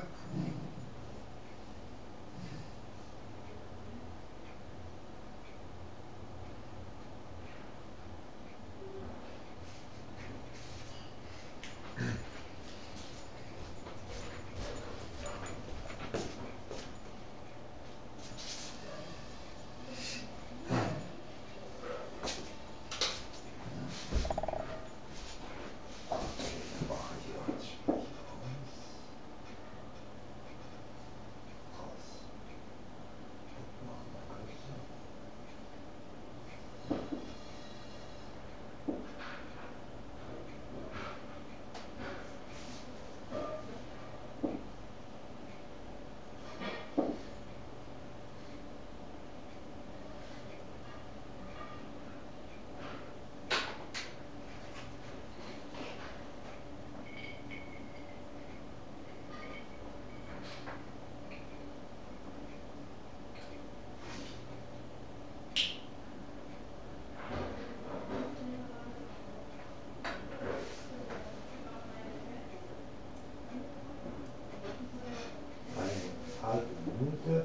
Halbe Minute.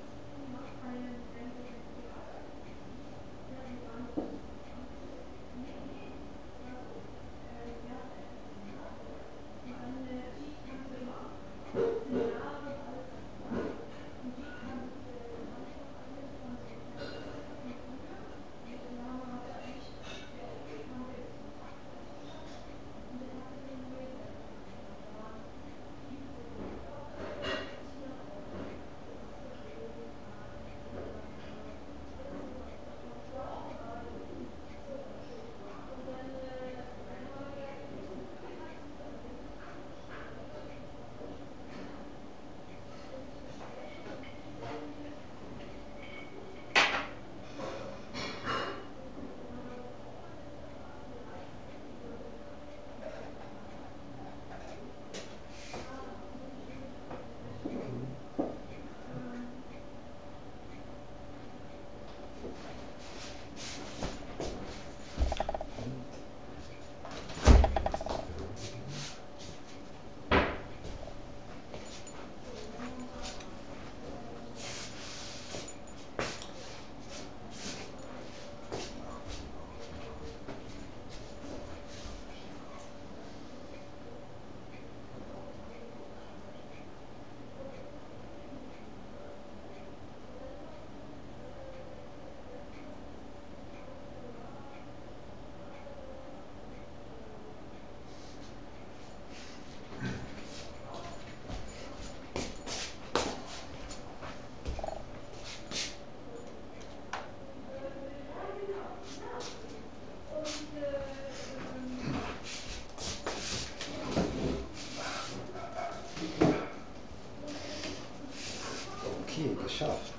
Okay, geschafft.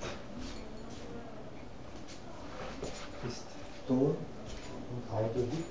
Ist Ton und Audio gut?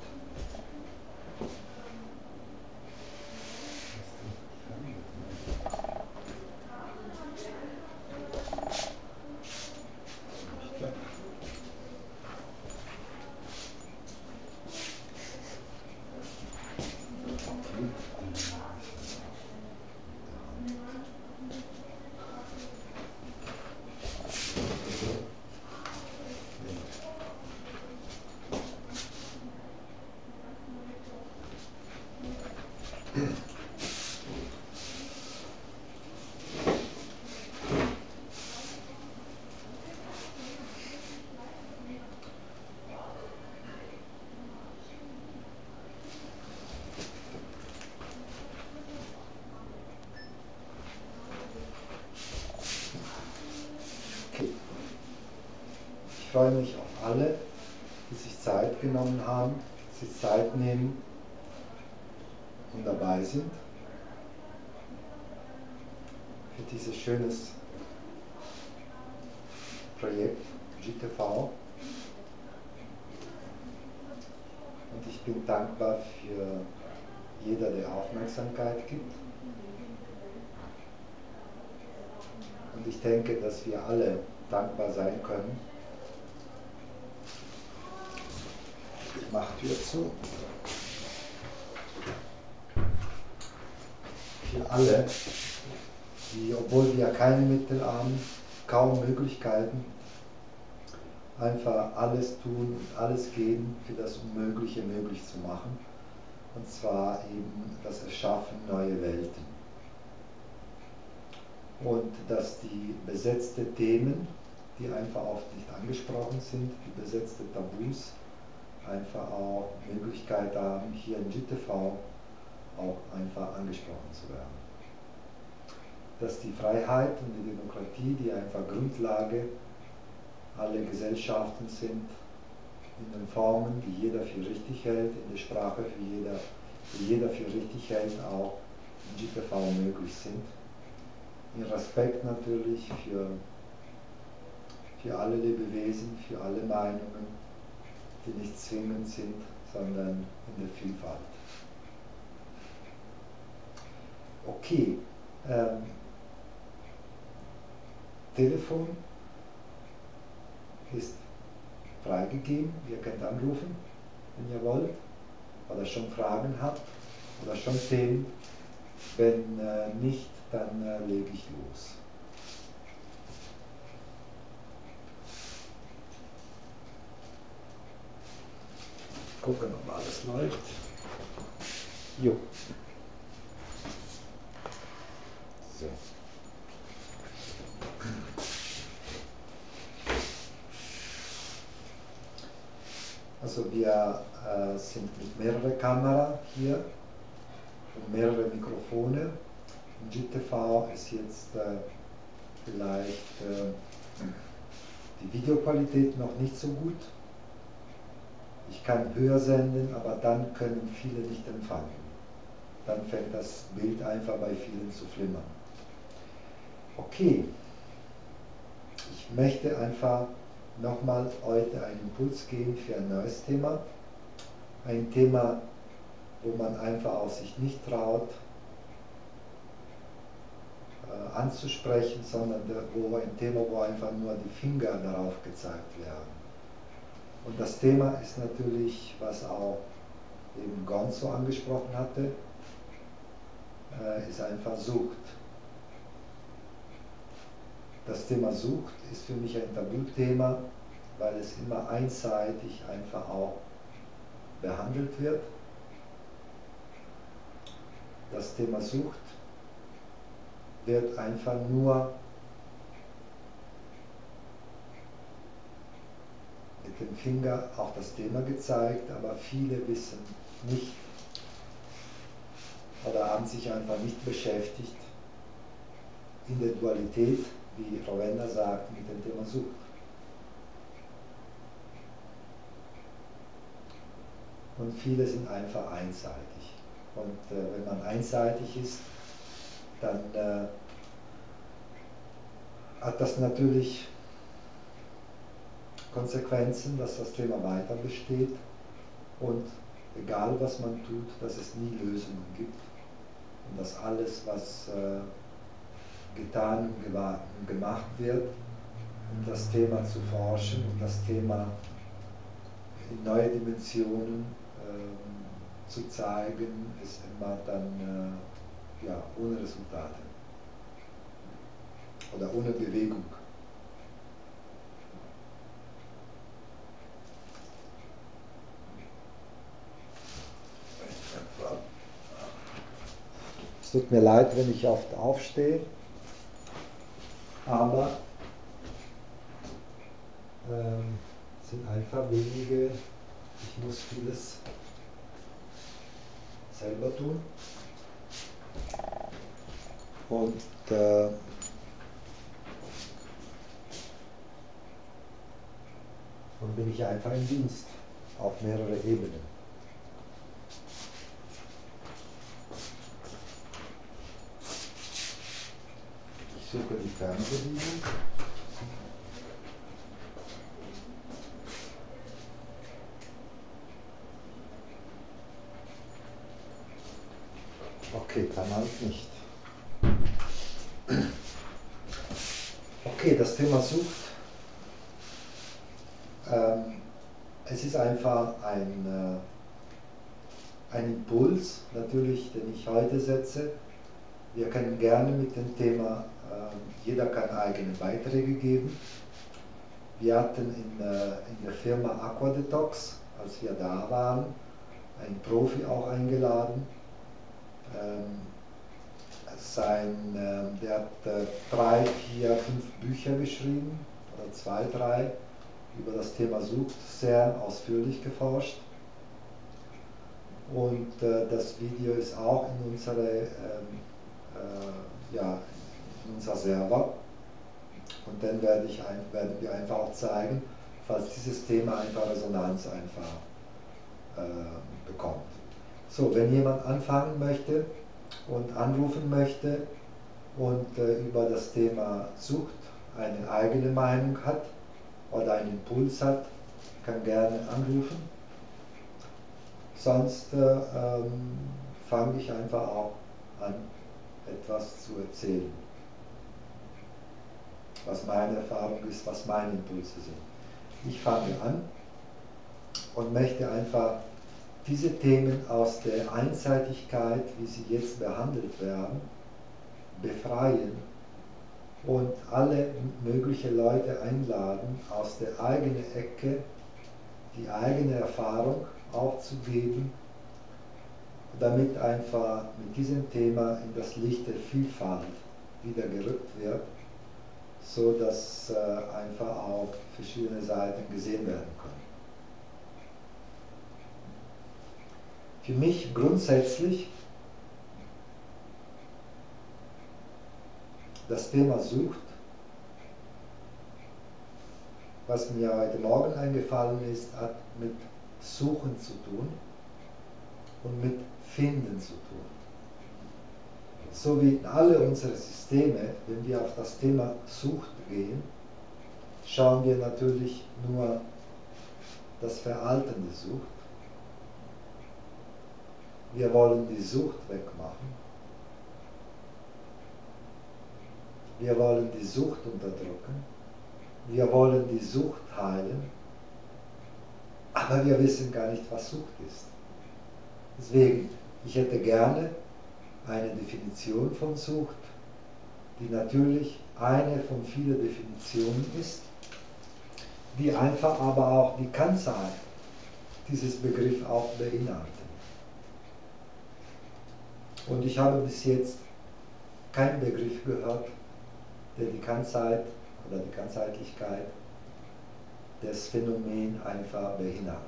Ich freue mich auf alle, die sich Zeit genommen haben, die sich Zeit nehmen und dabei sind für dieses schönes Projekt GTV. Und ich bin dankbar für jeder, der Aufmerksamkeit gibt. Und ich denke, dass wir alle dankbar sein können. Ich mache Tür zu. Für alle, die, obwohl wir keine Mittel haben, kaum Möglichkeiten, einfach alles tun und alles geben, für das Unmögliche möglich zu machen. Und zwar eben das Erschaffen neuer Welten. Und dass die besetzten Themen, die einfach oft nicht angesprochen sind, die besetzten Tabus, einfach auch Möglichkeit haben, hier in GTV auch einfach angesprochen zu werden. Dass die Freiheit und die Demokratie, die einfach Grundlage aller Gesellschaften sind, in den Formen, die jeder für richtig hält, in der Sprache, die jeder für richtig hält, auch in GTV möglich sind. In Respekt natürlich für alle Lebewesen, für alle Meinungen, die nicht zwingend sind, sondern in der Vielfalt. Okay, Telefon ist freigegeben, ihr könnt anrufen, wenn ihr wollt, oder schon Fragen habt, oder schon Themen. Wenn nicht, dann lege ich los. Gucken, ob alles läuft. Jo. So. Also wir sind mit mehreren Kameras hier und mehrere Mikrofone. In GTV ist jetzt vielleicht die Videoqualität noch nicht so gut. Ich kann höher senden, aber dann können viele nicht empfangen. Dann fängt das Bild einfach bei vielen zu flimmern. Okay, ich möchte einfach nochmal heute einen Impuls geben für ein neues Thema. Ein Thema, wo man einfach auch sich nicht traut anzusprechen, sondern ein Thema, wo einfach nur die Finger darauf gezeigt werden. Und das Thema ist natürlich, was auch eben Gonzo angesprochen hatte, ist einfach Sucht. Das Thema Sucht ist für mich ein Tabuthema, weil es immer einseitig einfach auch behandelt wird. Das Thema Sucht wird einfach nur mit dem Finger auf das Thema gezeigt, aber viele wissen nicht oder haben sich einfach nicht beschäftigt in der Dualität, wie Rowena sagt, mit dem Thema Sucht. Und viele sind einfach einseitig. Und wenn man einseitig ist, dann hat das natürlich Konsequenzen, dass das Thema weiter besteht und egal was man tut, dass es nie Lösungen gibt und dass alles, was getan und gemacht wird, um das Thema zu forschen und das Thema in neue Dimensionen zu zeigen, ist immer dann ja, ohne Resultate oder ohne Bewegung. Es tut mir leid, wenn ich oft aufstehe, aber es sind einfach wenige, ich muss vieles selber tun und bin ich einfach im Dienst auf mehrere Ebenen. Ich suche die Fernbedienung. Okay, dann halt nicht. Okay, das Thema Sucht. Es ist einfach ein Impuls, natürlich, den ich heute setze, Wir können gerne mit dem Thema, jeder kann eigene Beiträge geben. Wir hatten in der Firma Aquadetox, als wir da waren, einen Profi auch eingeladen. Der hat 3, 4, 5 Bücher geschrieben, oder 2, 3, über das Thema Sucht, sehr ausführlich geforscht. Und das Video ist auch in unser Server. Und dann werden wir einfach auch zeigen, falls dieses Thema einfach Resonanz bekommt. So, wenn jemand anfangen möchte und anrufen möchte und über das Thema Sucht eine eigene Meinung hat oder einen Impuls hat, kann gerne anrufen. Sonst fange ich einfach auch an, etwas zu erzählen, was meine Erfahrung ist, was meine Impulse sind. Ich fange an und möchte einfach diese Themen aus der Einseitigkeit, wie sie jetzt behandelt werden, befreien und alle möglichen Leute einladen, aus der eigenen Ecke die eigene Erfahrung aufzugeben, damit einfach mit diesem Thema in das Licht der Vielfalt wieder gerückt wird, so dass einfach auf verschiedene Seiten gesehen werden können. Für mich grundsätzlich das Thema Sucht, was mir heute Morgen eingefallen ist, hat mit Suchen zu tun und mit Finden zu tun. So wie in alle unsere Systeme, wenn wir auf das Thema Sucht gehen, schauen wir natürlich nur das Verhalten der Sucht. Wir wollen die Sucht wegmachen. Wir wollen die Sucht unterdrücken. Wir wollen die Sucht heilen. Aber wir wissen gar nicht, was Sucht ist. Deswegen, ich hätte gerne eine Definition von Sucht, die natürlich eine von vielen Definitionen ist, die einfach aber auch die Ganzheit dieses Begriff auch beinhaltet. Und ich habe bis jetzt keinen Begriff gehört, der die Ganzheit oder die Ganzheitlichkeit des Phänomens einfach beinhaltet.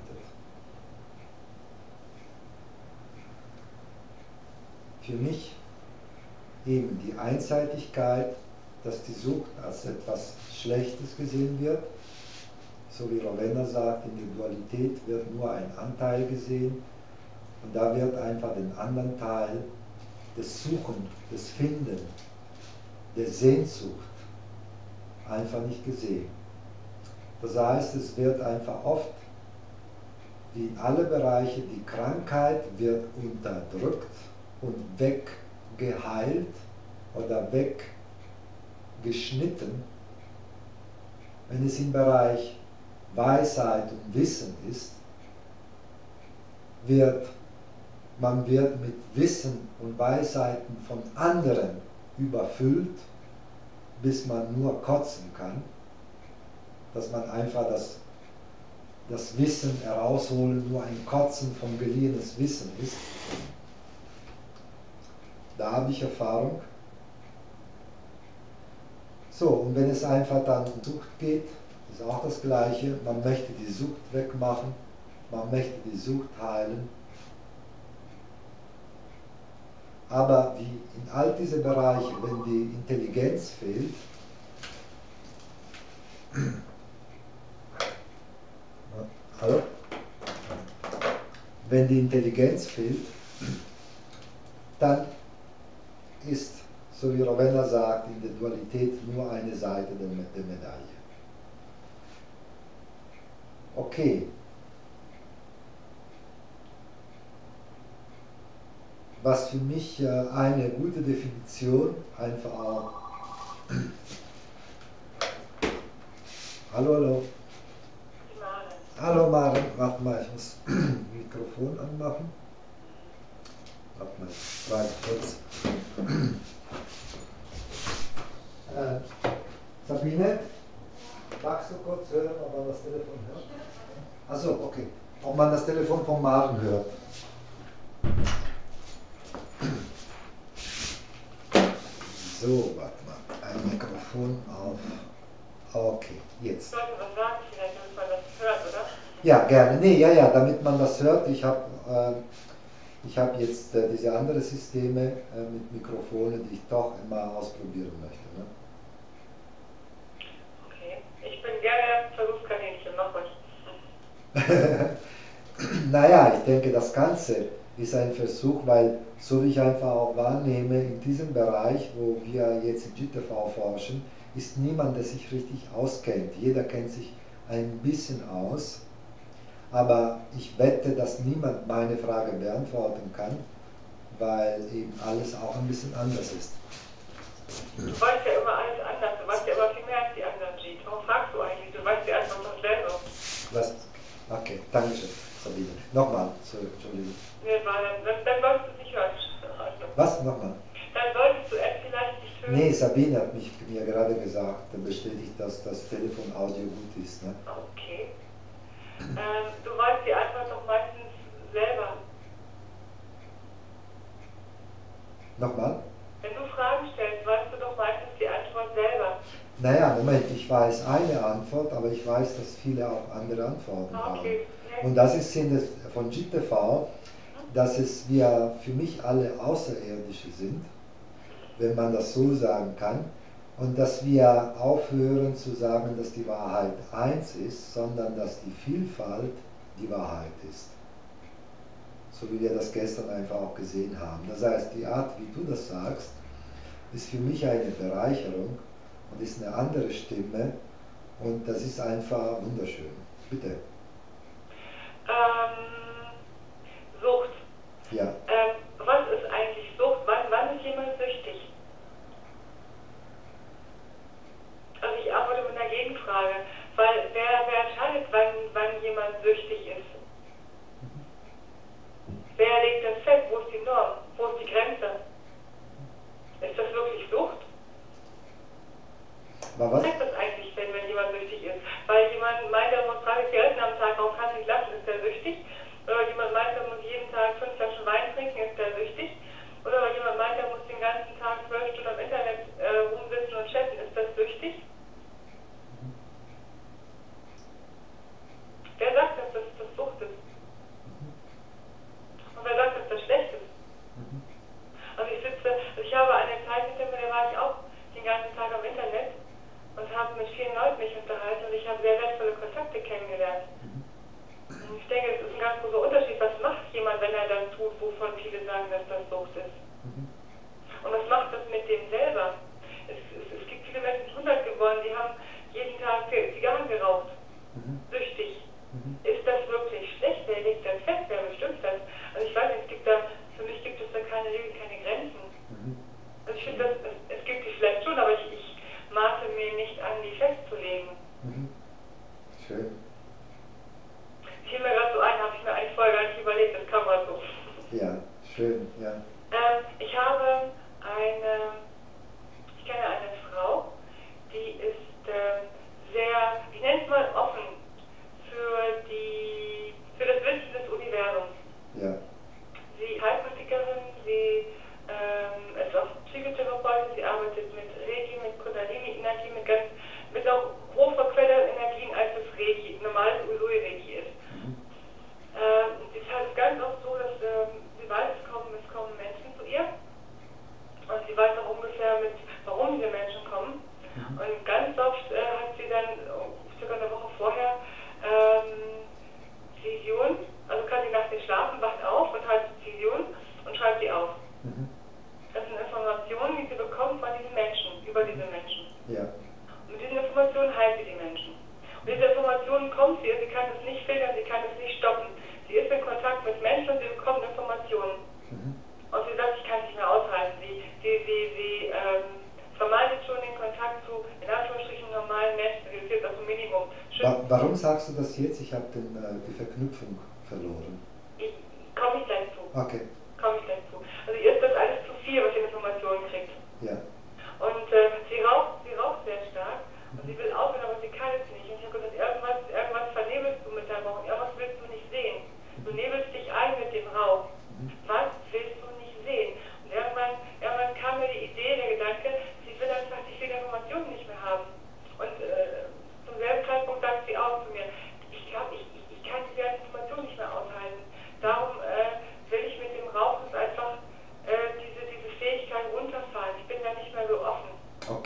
Für mich eben die Einseitigkeit, dass die Sucht als etwas Schlechtes gesehen wird, so wie Ravenna sagt, in der Dualität wird nur ein Anteil gesehen und da wird einfach den anderen Teil des Suchen, des Finden, der Sehnsucht einfach nicht gesehen. Das heißt, es wird einfach oft, wie in alle Bereiche, die Krankheit wird unterdrückt und weggeheilt oder weggeschnitten. Wenn es im Bereich Weisheit und Wissen ist, man wird mit Wissen und Weisheiten von anderen überfüllt, bis man nur kotzen kann, dass man einfach das Wissen herausholen nur ein Kotzen vom geliehenes Wissen ist. Da habe ich Erfahrung. So, und wenn es einfach dann um Sucht geht, ist auch das Gleiche. Man möchte die Sucht wegmachen, man möchte die Sucht heilen. Aber wie in all diese Bereiche, wenn die Intelligenz fehlt, hallo? Wenn die Intelligenz fehlt, dann ist, so wie Ravenna sagt, in der Dualität nur eine Seite der Medaille. Okay. Was für mich eine gute Definition einfach auch. Hallo, hallo. Hallo Maren, warte mal, ich muss Mikrofon anmachen. Warte mal, warte kurz. Sabine, magst du kurz hören, ob man das Telefon hört? Achso, okay. Ob man das Telefon vom Maren hört. So, warte mal. Ein Mikrofon auf. Okay, jetzt. Sollte was sagen, vielleicht, damit man das hört, oder? Ja, gerne. Nee, ja, damit man das hört. Ich hab jetzt diese anderen Systeme mit Mikrofonen, die ich doch immer ausprobieren möchte. Ne? Okay. Ich bin gerne Versuchskaninchen, mach ruhig. Naja, ich denke, das Ganze ist ein Versuch, weil so wie ich einfach auch wahrnehme, in diesem Bereich, wo wir jetzt in GTV forschen, ist niemand, der sich richtig auskennt. Jeder kennt sich ein bisschen aus, aber ich wette, dass niemand meine Frage beantworten kann, weil eben alles auch ein bisschen anders ist. Du weißt ja immer alles anders, du weißt ja immer viel mehr als die anderen, Jeet. Warum fragst du eigentlich? Du weißt ja einfach doch selber. Was? Okay, danke schön, Sabine. Nochmal, Entschuldigung. Nee, weil dann solltest du es nicht hören. Also, Was? Nochmal? dann solltest du es vielleicht nicht hören. Nee, Sabine hat mir gerade gesagt, bestätigt, dass das Telefon-Audio gut ist. Ne? Okay. Du weißt die Antwort doch meistens selber. Nochmal? Wenn du Fragen stellst, weißt du doch meistens die Antwort selber. Naja, Moment, ich weiß eine Antwort, aber ich weiß, dass viele auch andere Antworten haben. Okay. Und das ist Sinn von GTV, dass wir für mich alle Außerirdische sind, wenn man das so sagen kann, und dass wir aufhören zu sagen, dass die Wahrheit eins ist, sondern dass die Vielfalt die Wahrheit ist. So wie wir das gestern einfach auch gesehen haben. Das heißt, die Art, wie du das sagst, ist für mich eine Bereicherung und ist eine andere Stimme und das ist einfach wunderschön. Bitte. Sucht. Ja. Was ist eigentlich Sucht? Wann ist jemand süchtig? Also ich antworte mit einer Gegenfrage, weil wer entscheidet, wann jemand süchtig ist? Wer legt das fest? Wo ist die Norm? Wo ist die Grenze? Ist das wirklich Sucht? Was? Was heißt das eigentlich, wenn jemand süchtig ist? Weil jemand meint, er muss 30 Zigaretten am Tag rauchen, kann nicht lassen, ist der süchtig? Oder jemand meint, er muss jeden Tag 5 Flaschen Wein trinken, ist der süchtig? Oder weil jemand meint, er muss den ganzen Tag 12 Stunden am Internet rumsitzen und chatten, ist das süchtig? Wer sagt, dass das Sucht ist? Und wer sagt, dass das schlecht ist? Also ich habe eine Zeit hinter mir, da war ich auch den ganzen Tag am Internet und habe mit vielen Leuten mich unterhalten und ich habe sehr wertvolle Kontakte kennengelernt. Und ich denke, es ist ein ganz großer Unterschied, was macht jemand, wenn er das tut, wovon viele sagen, dass das Sucht ist. Und was macht das mit dem selber? Es gibt viele Menschen, die 100 geworden, die haben jeden Tag Zigarren geraucht. Süchtig. Ist das wirklich schlecht? Wer legt das fest? Wer bestimmt das? Also ich weiß nicht, für mich gibt es da keine Regeln, keine Grenzen. Also ich finde, es gibt die vielleicht schon, aber ich maße mir nicht an, die festzulegen. Schön. Fiel mir gerade so ein, habe ich mir eigentlich vorher gar nicht überlegt, das kam mal so. Ja, schön, ja. Ich kenne eine Frau, die ist sehr, ich nenne es mal offen für das Wissen des Universums. Ja. Sie ist Heilpraktikerin, sie ist auch Psychotherapeutin, sie arbeitet mit Reiki, mit Kundalini-Energie, mit auch hochverquelleren Energien, als das Reiki, normales Usui-Reiki ist. Es ist halt ganz oft so, dass sie weiß, es kommen Menschen zu ihr und sie weiß auch ungefähr, warum diese Menschen kommen. Und ganz oft hat sie dann, circa eine Woche vorher, Visionen, also kann sie nachts nicht schlafen, wacht auf und hat Visionen und schreibt sie auf. Das sind Informationen, die sie bekommt von diesen Menschen, über diese Menschen. Ja. Und mit diesen Informationen heilt sie die Menschen. Und diese Informationen kommt sie kann es nicht filtern, sie kann es nicht stoppen. Sie ist in Kontakt mit Menschen und sie bekommt Informationen. Und sie sagt, ich kann es nicht mehr aushalten. Sie vermeidet schon den Kontakt zu, in Anführungsstrichen, normalen Menschen. Sie ist jetzt auf dem Minimum. Warum sagst du das jetzt? Ich habe die Verknüpfung verloren. Komme ich gleich zu. Okay. Komme ich gleich zu. Also ihr ist das alles zu viel, was ihr Informationen kriegt. Ja. Und sie raucht sehr stark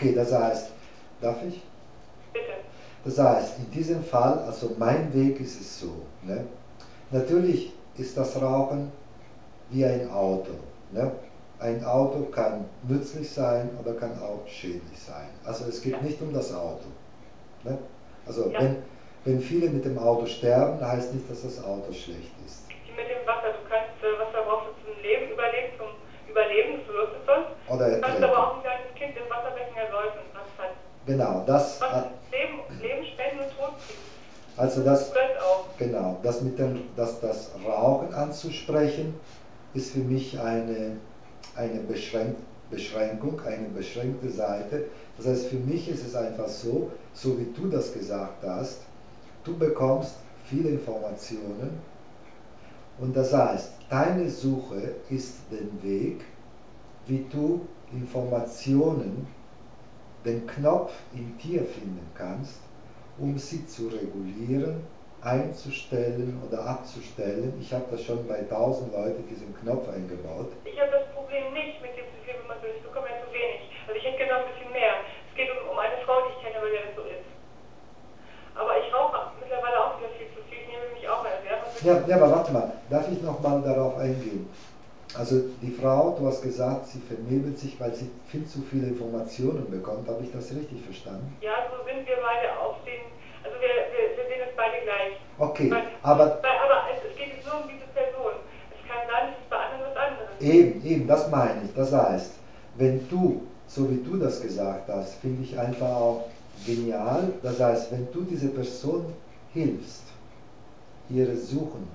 Okay, das heißt, darf ich? Bitte. Das heißt, in diesem Fall, also mein Weg ist es so. Ne? Natürlich ist das Rauchen wie ein Auto. Ne? Ein Auto kann nützlich sein oder kann auch schädlich sein. Also es geht nicht um das Auto. Ne? Also wenn viele mit dem Auto sterben, heißt nicht, dass das Auto schlecht ist. Wie mit dem Wasser. Du kannst Wasser brauchst du zum Leben, zum Überleben, du wirst es sonst. Oder Du kannst aber auch ein kleines Kind im Wasserbecken ersäufen. Genau, das. Leben, Spenden und Tod ziehen. Also das, auch. genau, das das Rauchen anzusprechen, ist für mich eine Beschränkung, eine beschränkte Seite. Das heißt, für mich ist es einfach so, so wie du das gesagt hast, du bekommst viele Informationen und das heißt, deine Suche ist den Weg, wie du Informationen, den Knopf im Tier finden kannst, um sie zu regulieren, einzustellen oder abzustellen. Ich habe das schon bei 1000 Leuten diesen Knopf eingebaut. Ich habe das Problem nicht mit dem System, wenn man so ist. Ich bekomme ja zu wenig. Also ich hätte gerne ein bisschen mehr. Es geht um eine Frau, die ich kenne, bei der das so ist. Aber ich rauche mittlerweile auch wieder viel zu viel. Ich nehme mich auch sehr. Ja, aber warte mal, darf ich nochmal darauf eingehen? Also die Frau, du hast gesagt, sie vernebelt sich, weil sie viel zu viele Informationen bekommt. Habe ich das richtig verstanden? Ja, so sind wir beide auf den, also wir sehen es beide gleich. Okay, aber es geht jetzt nur um diese Person. Es kann sein, es ist bei anderen was anderes. Eben, das meine ich. Das heißt, wenn du, so wie du das gesagt hast, finde ich einfach auch genial. Das heißt, wenn du diese Person hilfst, ihre Suchen,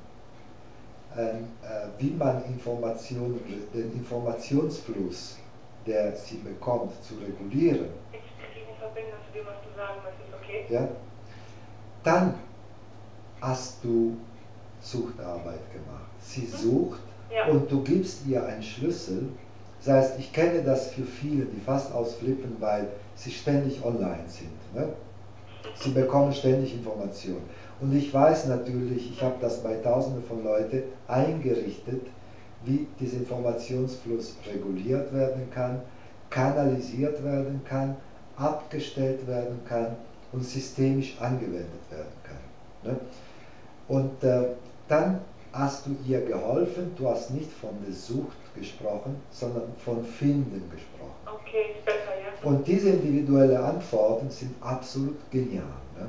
wie man Informationen, den Informationsfluss, der sie bekommt, zu regulieren. Ich kriege eine Verbindung zu dem, was du sagen möchtest, okay? Ja? Dann hast du Suchtarbeit gemacht. Sie sucht und du gibst ihr einen Schlüssel. Das heißt, ich kenne das für viele, die fast ausflippen, weil sie ständig online sind. Ne? Sie bekommen ständig Informationen. Und ich weiß natürlich, ich habe das bei Tausenden von Leuten eingerichtet, wie dieser Informationsfluss reguliert werden kann, kanalisiert werden kann, abgestellt werden kann und systemisch angewendet werden kann. Ne? Und dann hast du ihr geholfen, du hast nicht von der Sucht gesprochen, sondern von Finden gesprochen. Okay, ist besser, ja. Und diese individuellen Antworten sind absolut genial. Ne?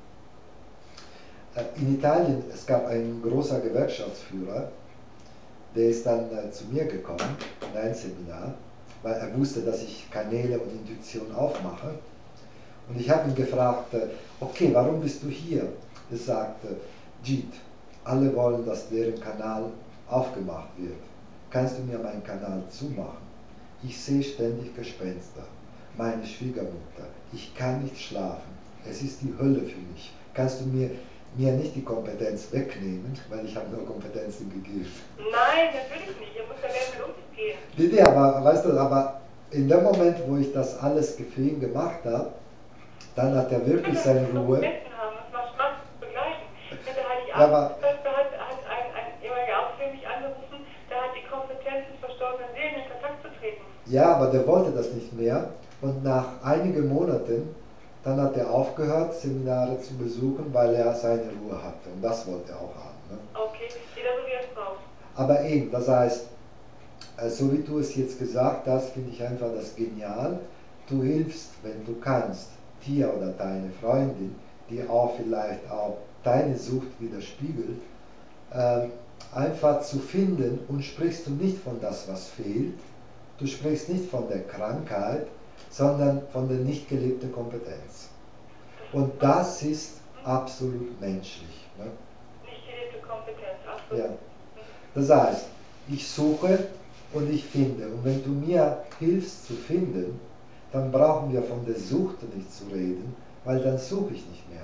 In Italien, es gab einen großen Gewerkschaftsführer, der ist dann zu mir gekommen, in ein Seminar, weil er wusste, dass ich Kanäle und Intuition aufmache. Und ich habe ihn gefragt, okay, warum bist du hier? Er sagte, Jeet, alle wollen, dass deren Kanal aufgemacht wird. Kannst du mir meinen Kanal zumachen? Ich sehe ständig Gespenster. Meine Schwiegermutter, ich kann nicht schlafen. Es ist die Hölle für mich. Kannst du mir nicht die Kompetenz wegnehmen, weil ich habe nur Kompetenzen gegeben. Nein, natürlich nicht. Ihr müsst ja lernen, mit umzugehen. Nee, aber weißt du, aber in dem Moment, wo ich das alles für ihn gemacht habe, dann hat er wirklich seine Ruhe. Es macht Spaß zu begleiten. Ja, aber Da hat ein ehemaliger Arzt mich angerufen, der hat die Kompetenz des verstorbenen Seelen in Kontakt zu treten. Ja, aber der wollte das nicht mehr. Und nach einigen Monaten, dann hat er aufgehört, Seminare zu besuchen, weil er seine Ruhe hatte. Und das wollte er auch haben. Ne? Okay, jeder so wie er es braucht. Aber eben, das heißt, so wie du es jetzt gesagt hast, finde ich einfach das genial. Du hilfst, wenn du kannst, dir oder deine Freundin, die auch vielleicht auch deine Sucht widerspiegelt, einfach zu finden und sprichst du nicht von das, was fehlt, du sprichst nicht von der Krankheit, sondern von der nicht gelebten Kompetenz. Und das ist absolut menschlich. Ne? Nicht gelebte Kompetenz, absolut. Ja. Das heißt, ich suche und ich finde. Und wenn du mir hilfst zu finden, dann brauchen wir von der Sucht nicht zu reden, weil dann suche ich nicht mehr.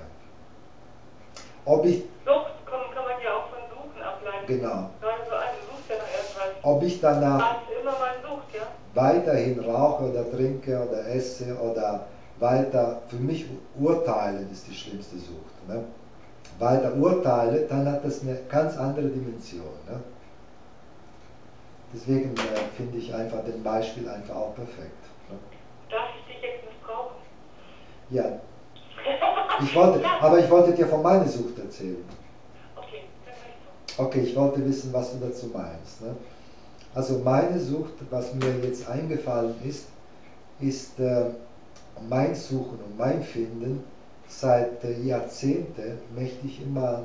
Sucht kann man ja auch von Suchen ableiten. Genau. Gerade so eine sucht ja nach irgendwas. Ob ich danach Was immer man sucht, ja? weiterhin rauche oder trinke oder esse oder weiter, für mich urteilen ist die schlimmste Sucht. Ne? Weiter urteile, dann hat das eine ganz andere Dimension. Ne? Deswegen finde ich einfach den Beispiel einfach auch perfekt. Ne? Darf ich dich jetzt missbrauchen? Ja, aber ich wollte dir von meiner Sucht erzählen. Okay, das heißt so. Okay, ich wollte wissen, was du dazu meinst. Ne? Also meine Sucht, was mir jetzt eingefallen ist mein Suchen und mein Finden. Seit Jahrzehnten möchte ich immer,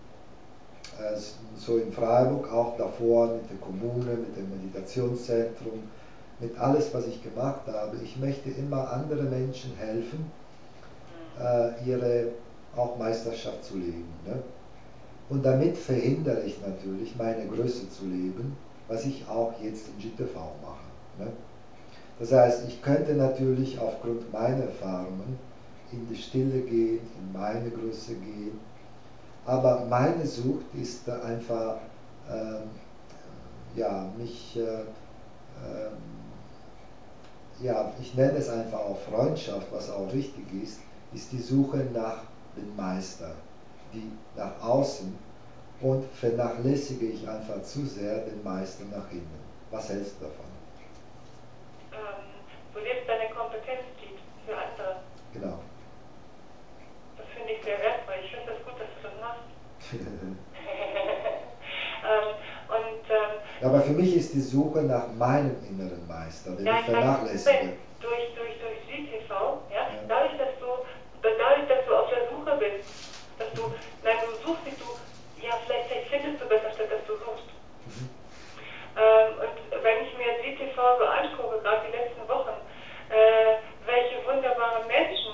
so in Freiburg, auch davor mit der Kommune, mit dem Meditationszentrum, mit alles, was ich gemacht habe, ich möchte immer anderen Menschen helfen, ihre auch Meisterschaft zu leben. Ne? Und damit verhindere ich natürlich, meine Größe zu leben, was ich auch jetzt in GTV mache. Ne? Das heißt, ich könnte natürlich aufgrund meiner Erfahrungen in die Stille gehen, in meine Größe gehen, aber meine Sucht ist einfach, ja, ja, ich nenne es einfach auch Freundschaft, was auch richtig ist die Suche nach dem Meister, die nach außen, und vernachlässige ich einfach zu sehr den Meister nach innen. Was hältst du davon? Du lebst deine Kompetenz lieb für andere. Genau. Das finde ich sehr wertvoll. Ich finde es gut, dass du das machst. Ja, aber für mich ist die Suche nach meinem inneren Meister, den ich vernachlässige. Durch GTV, ja, dadurch, dass du auf der Suche bist, nein, du suchst nicht, ja, vielleicht findest du besser, statt dass du suchst. Und wenn ich mir GTV so angucke, gerade die letzten Wochen, welche wunderbaren Menschen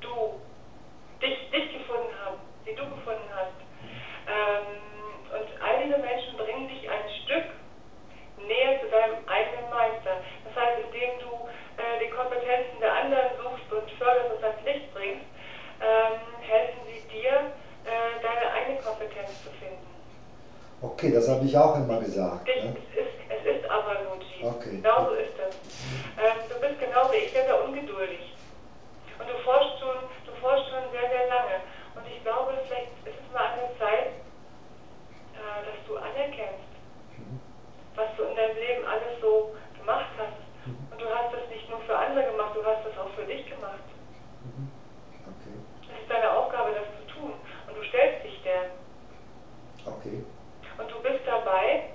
dich gefunden haben, die du gefunden hast. Und all diese Menschen bringen dich ein Stück näher zu deinem eigenen Meister. Das heißt, indem du die Kompetenzen der anderen suchst und förderst und ans Licht bringst, helfen sie dir, deine eigene Kompetenz zu finden. Okay, das habe ich auch immer gesagt. Ne? Es ist aber so, G. Okay. Genau so ist das. Du bist genau wie ich sehr, sehr ungeduldig. Und du forschst schon sehr, sehr lange. Und ich glaube, vielleicht ist es mal an der Zeit, dass du anerkennst, was du in deinem Leben alles so gemacht hast. Und du hast das nicht nur für andere gemacht, du hast das auch für dich gemacht. Okay. Es ist deine Aufgabe, das zu tun. Und du stellst dich der. Okay. Und du bist dabei,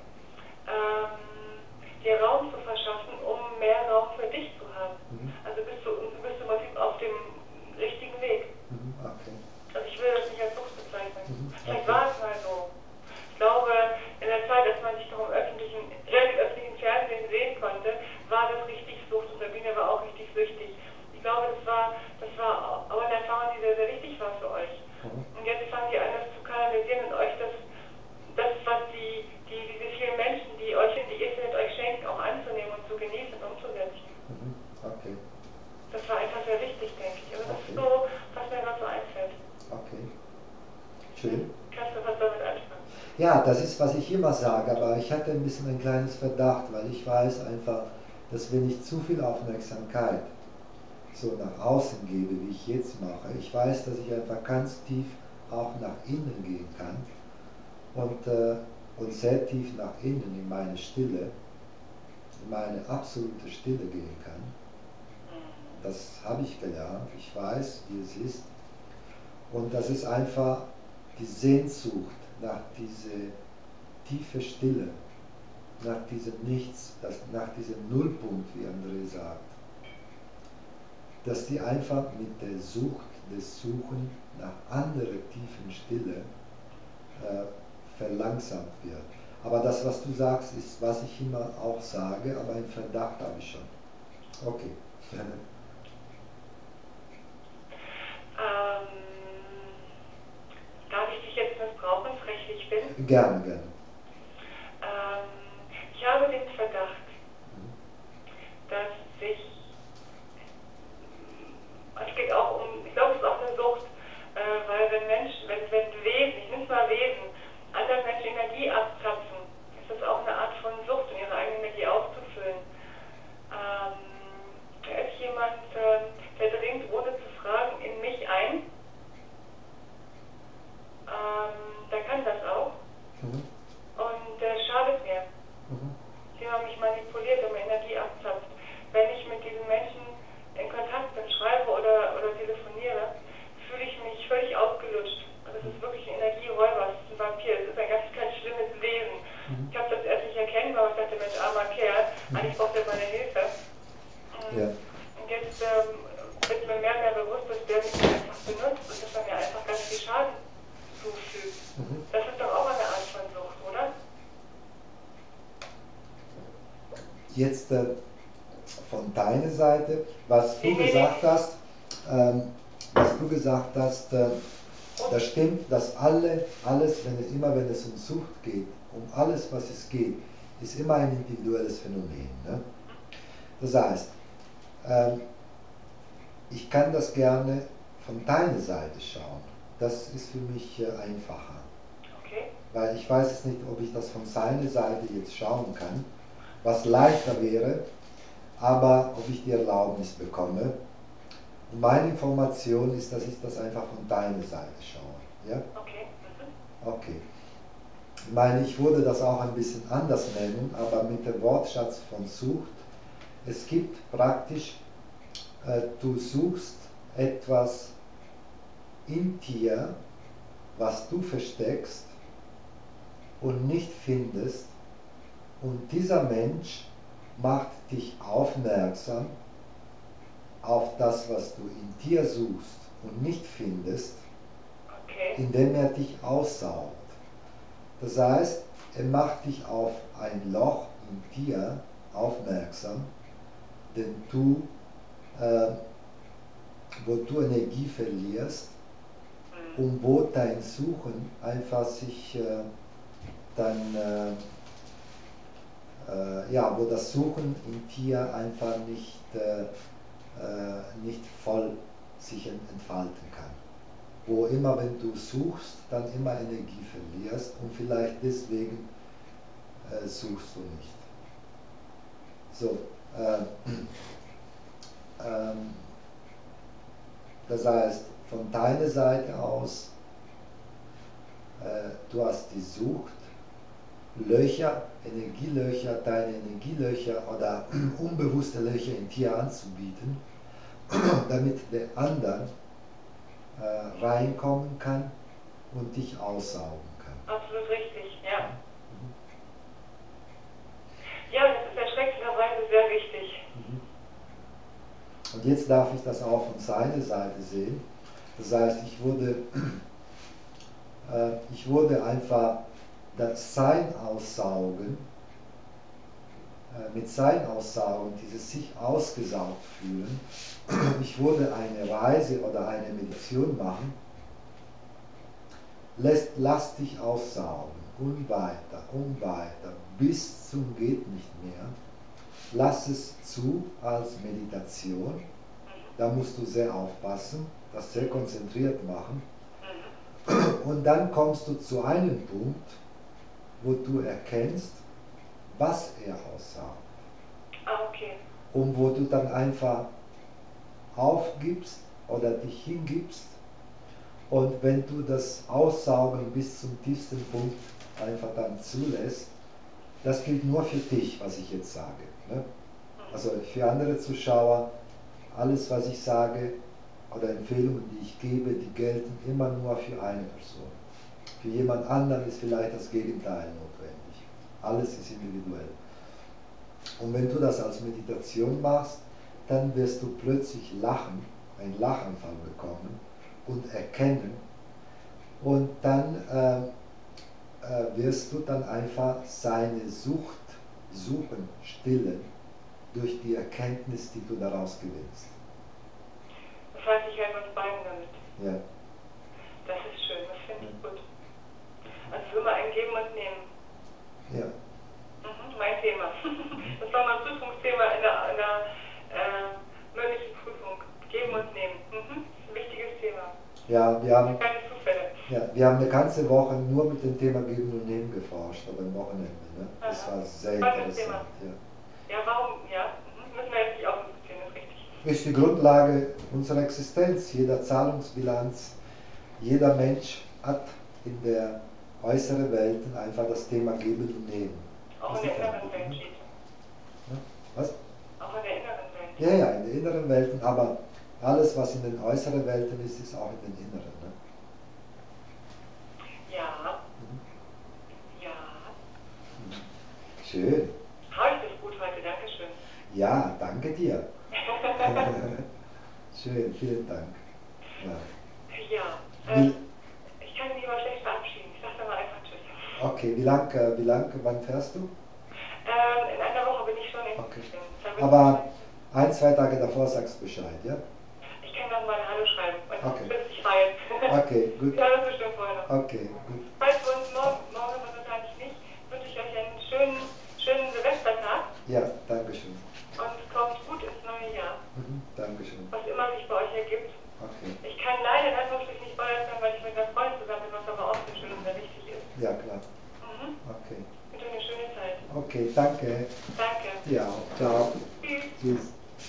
dir Raum zu verschaffen, um mehr Raum für dich zu haben. Also bist du im Prinzip auf dem richtigen Weg. Okay. Also ich will das nicht als Sucht bezeichnen. Vielleicht Okay. war es mal so. Ich glaube, in der Zeit, als man sich noch im öffentlichen Fernsehen sehen konnte, war das richtig Sucht und Sabine war auch richtig süchtig. Ich glaube, das war aber eine Erfahrung, die sehr, sehr wichtig war für euch. Und jetzt fangen die an, das zu kanalisieren und euch was diese vielen Menschen, die ihr findet, euch schenken, auch anzunehmen und zu genießen und umzusetzen. Okay. Das war einfach sehr wichtig, denke ich. Aber das ist so, was mir gerade so einfällt. Okay. Schön. Kannst du was damit anfangen? Ja, das ist, was ich immer sage, aber ich hatte ein bisschen ein kleines Verdacht, weil ich weiß einfach, dass wenn ich zu viel Aufmerksamkeit so nach außen gebe, wie ich jetzt mache, ich weiß, dass ich einfach ganz tief auch nach innen gehen kann und sehr tief nach innen in meine Stille, in meine absolute Stille gehen kann. Das habe ich gelernt, ich weiß, wie es ist. Und das ist einfach die Sehnsucht nach dieser tiefen Stille, nach diesem Nichts, nach diesem Nullpunkt, wie André sagt, dass die einfach mit der Sucht, des Suchen nach anderer tiefen Stille verlangsamt wird. Aber das, was du sagst, ist, was ich immer auch sage, aber einen Verdacht habe ich schon. Okay. Darf ich dich jetzt missbrauchen, frech wie ich bin? Gerne, gerne. Ich habe den Verdacht, dass es geht auch ich glaube, es ist auch eine Sucht, weil wenn Wesen, ich nenne es mal Wesen, anderen Menschen Energie abzapfen, ist das auch eine Art von Sucht, um ihre eigene Energie aufzufüllen. Da ist jemand, der dringt ohne zu fragen in mich ein. Der kann das auch. bewusst, dass der mich einfach benutzt und dass er mir einfach ganz viel Schaden zufügt. Das ist doch auch eine Art von Sucht, oder? Jetzt von deiner Seite, was du gesagt hast, das stimmt, dass alles, wenn es um Sucht geht, um alles, was es geht, ist immer ein individuelles Phänomen. Ne? Das heißt, ich kann das gerne von deiner Seite schauen. Das ist für mich einfacher. Okay. Weil ich weiß es nicht, ob ich das von seiner Seite jetzt schauen kann, was leichter wäre, aber ob ich die Erlaubnis bekomme. Und meine Information ist, dass ich das einfach von deiner Seite schaue. Ja? Okay. Okay. Ich meine, ich würde das auch ein bisschen anders nennen, aber mit dem Wortschatz von Sucht, es gibt praktisch, du suchst etwas in dir, was du versteckst und nicht findest, und dieser Mensch macht dich aufmerksam auf das, was du in dir suchst und nicht findest, Okay. indem er dich aussaugt. Das heißt, er macht dich auf ein Loch in dir aufmerksam, wo du Energie verlierst und wo dein Suchen einfach sich wo das Suchen in dir einfach nicht voll sich entfalten kann. Wo immer, wenn du suchst, dann immer Energie verlierst und vielleicht deswegen suchst du nicht. So, das heißt, von deiner Seite aus, du hast die Sucht, Löcher, Energielöcher, deine Energielöcher oder unbewusste Löcher in dir anzubieten, damit der andere reinkommen kann und dich aussaugen kann. Absolut richtig, ja. Ja, das ist erschreckenderweise sehr wichtig. Und jetzt darf ich das auch von seiner Seite sehen. Das heißt, ich würde einfach das Sein aussaugen, mit Sein aussaugen, dieses sich ausgesaugt fühlen. Ich würde eine Reise oder eine Meditation machen. Lass dich aussaugen und weiter, bis zum geht nicht mehr. Lass es zu als Meditation. Da musst du sehr aufpassen, das sehr konzentriert machen. Und dann kommst du zu einem Punkt, wo du erkennst, was er aussaugt. Okay. Und wo du dann einfach aufgibst oder dich hingibst. Und wenn du das Aussaugen bis zum tiefsten Punkt einfach dann zulässt, das gilt nur für dich, was ich jetzt sage. Ne? Also für andere Zuschauer, alles was ich sage oder Empfehlungen, die ich gebe, die gelten immer nur für eine Person. Für jemand anderen ist vielleicht das Gegenteil notwendig. Alles ist individuell. Und wenn du das als Meditation machst, dann wirst du plötzlich lachen, einen Lachanfall bekommen und erkennen. Und dann wirst du dann einfach seine Sucht suchen, stillen, durch die Erkenntnis, die du daraus gewinnst. Das heißt, ich helfe uns beiden damit. Ja. Das ist schön, das finde ich gut. Also immer ein Geben und Nehmen. Ja. Mein Thema. Das war mein Prüfungsthema in der mündlichen Prüfung. Geben und Nehmen. Ein wichtiges Thema. Ja, Keine Zufälle. ja, wir haben eine ganze Woche nur mit dem Thema Geben und Nehmen geforscht, aber am Wochenende. Ne? Das war sehr interessant. Ja, warum? Ja, müssen wir jetzt nicht auch diskutieren, ist richtig. Ist die Grundlage unserer Existenz, jeder Zahlungsbilanz, jeder Mensch hat in der äußeren Welt einfach das Thema Geben und Nehmen. Auch in der inneren Welt steht. Was? Auch in der inneren Welt. Ja, in den inneren Welten, aber alles, was in den äußeren Welten ist, ist auch in den inneren. Ne? Ja. Ja. Schön. Habe ich das gut heute, danke schön. Ja, danke dir. Schön, vielen Dank. Ja. Ja, ich kann mich aber schlecht verabschieden. Ich sage dann mal einfach Tschüss. Okay, wie lang, wann fährst du? In einer Woche bin ich schon in Okay. München. Aber 1-2 Tage davor sagst du Bescheid, ja? Ich kann dann mal ein Hallo schreiben und Okay. bis ich rein. Okay, gut. Wir hören uns bestimmt vorher noch. Okay, gut. Falls wir uns morgen aber wahrscheinlich nicht, wünsche ich euch einen schönen Silvestertag Ja, danke schön. und kommt gut ins neue Jahr. Danke schön. Was immer sich bei euch ergibt. Okay. Ich kann leider in Anführungsstrichen nicht bei euch sein, weil ich mit einer Freundin zusammen bin, was aber auch sehr schön und sehr wichtig ist. Ja, klar. Okay. Ich wünsche euch eine schöne Zeit. Okay, danke. Danke. Ja, ciao. Tschüss. Tschüss.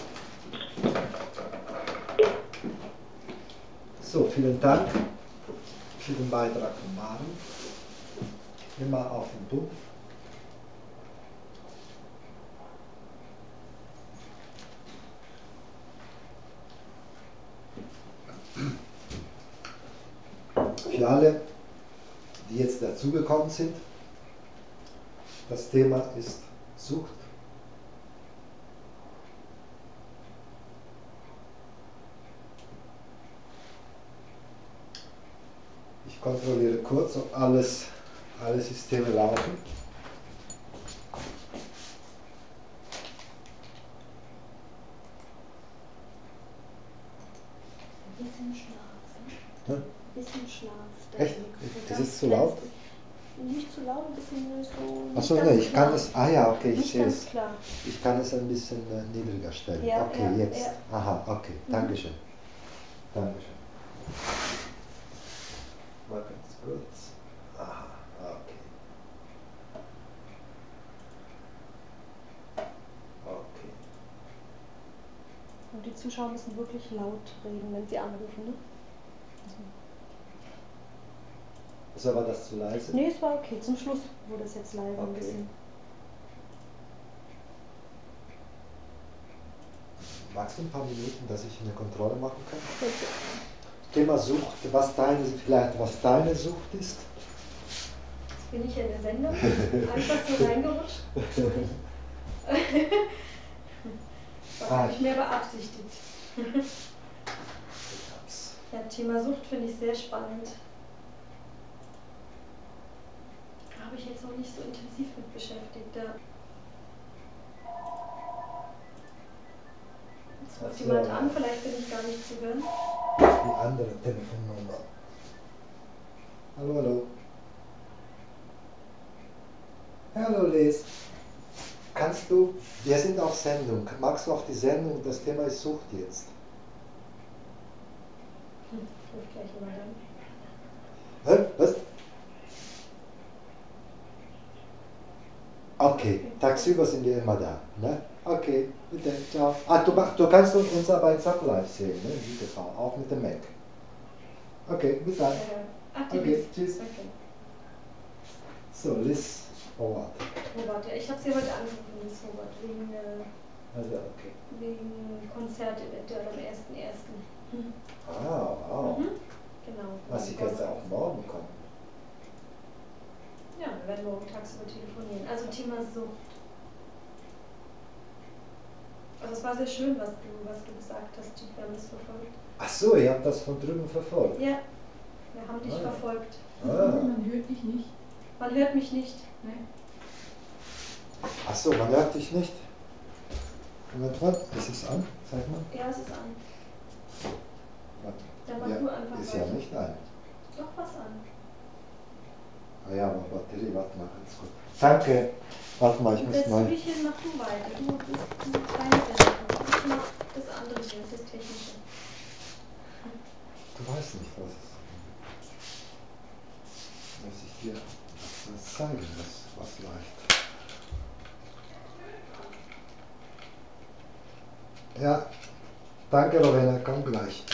So, vielen Dank für den Beitrag von Mari. Immer auf den Punkt. Für alle, die jetzt dazugekommen sind, das Thema ist Sucht. Ich kontrolliere kurz, ob alle Systeme laufen. Ein bisschen Schlaf. Hm? Ein bisschen Schlaf. Echt? Ist es zu laut? Nicht zu laut, ein bisschen so. Achso, nee, ich kann es. Ah ja, okay, ich nicht sehe ganz es. klar. Ich kann es ein bisschen niedriger stellen. Ja, Okay, ja, jetzt. ja. Aha, okay, Dankeschön. Dankeschön. Mal ganz kurz. Aha, okay. Okay. Und die Zuschauer müssen wirklich laut reden, wenn sie anrufen, ne? So, war das zu leise? Nee, es war okay. Zum Schluss wurde es jetzt leiser ein Okay. bisschen. Magst du ein paar Minuten, dass ich eine Kontrolle machen kann? Okay. Thema Sucht, was deine Sucht ist? Jetzt bin ich in der Sendung, einfach so reingerutscht. War nicht mehr beabsichtigt. Ja, Thema Sucht finde ich sehr spannend. Da habe ich jetzt noch nicht so intensiv mit beschäftigt. Ja. Jetzt ruft jemand an, vielleicht bin ich gar nicht zu hören. Die andere Telefonnummer. Hallo, hallo. Hallo Liz. Kannst du, wir sind auf Sendung, magst du auf die Sendung, das Thema ist Sucht jetzt. Ruft gleich jemand an. Hä? Was? Okay, tagsüber sind wir immer da. Ne? Okay, bitte, ciao. Ah, du kannst unser bei Zap Live sehen, ne? Im TV, auch mit dem Mac. Okay, bis dann. Ach, die Okay, Liz. tschüss. Okay. So, Liz Howard. Robert, ja, ich habe sie heute angerufen, Liz Robert, Also, okay. wegen Konzert eventuell am 1.1. Ah, wow. Genau. Was, sie könnte auch morgen kommen. Ja, wir werden morgen tagsüber telefonieren. Also Thema Sucht. Also es war sehr schön, was du gesagt hast. Wir haben das verfolgt. Ach so, ihr habt das von drüben verfolgt. Ja, wir haben dich Ah. verfolgt. Man hört dich nicht. Man hört mich nicht. Nein. Ach so, man hört dich nicht. Moment mal, ist es an? Zeig mal. Ja, es ist an. Warte. Dann mach du einfach ist weiter. ja nicht an. Doch was an. Ah ja, aber Batterie, warte mal, ganz gut. Danke. Warte mal, ich muss Setz mal. dich hin, mach du weiter. Du deine Sendung. Ich mach das andere hier, das ist Technische. Du weißt nicht, was es ist. Muss ich dir was zeigen, was läuft. Ja, danke Rowena, komm gleich.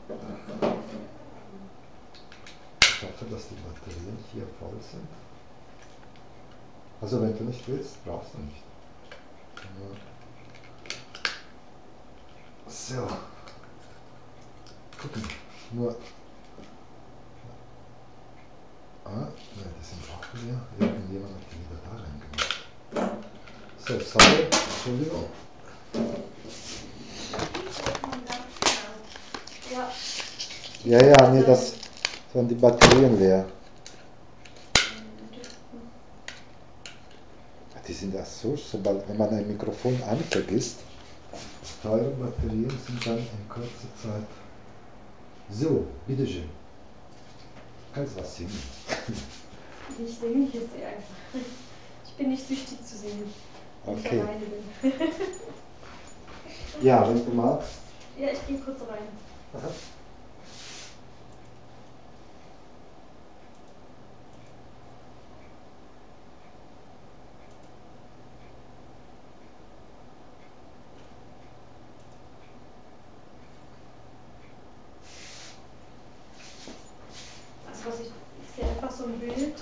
Ich hoffe, dass die Batterien hier voll sind. Also wenn du nicht willst, brauchst du nicht. So. Gucken. Nur. Ah, ne, das sind auch wieder. Irgendjemand hat die wieder da reingemacht. So, sorry, Entschuldigung. Ja. Ja, ja, nee, das waren die Batterien leer. Die sind ja so, sobald, wenn man ein Mikrofon anvergisst, teure Batterien sind dann in kurzer Zeit. So, bitteschön. Kannst was singen? Ich singe jetzt einfach. Ich bin nicht süchtig zu singen, wenn ich Okay. alleine bin. Ja, wenn du magst. Ja, ich gehe kurz rein. Aha. Also was ich sehe einfach so ein Bild.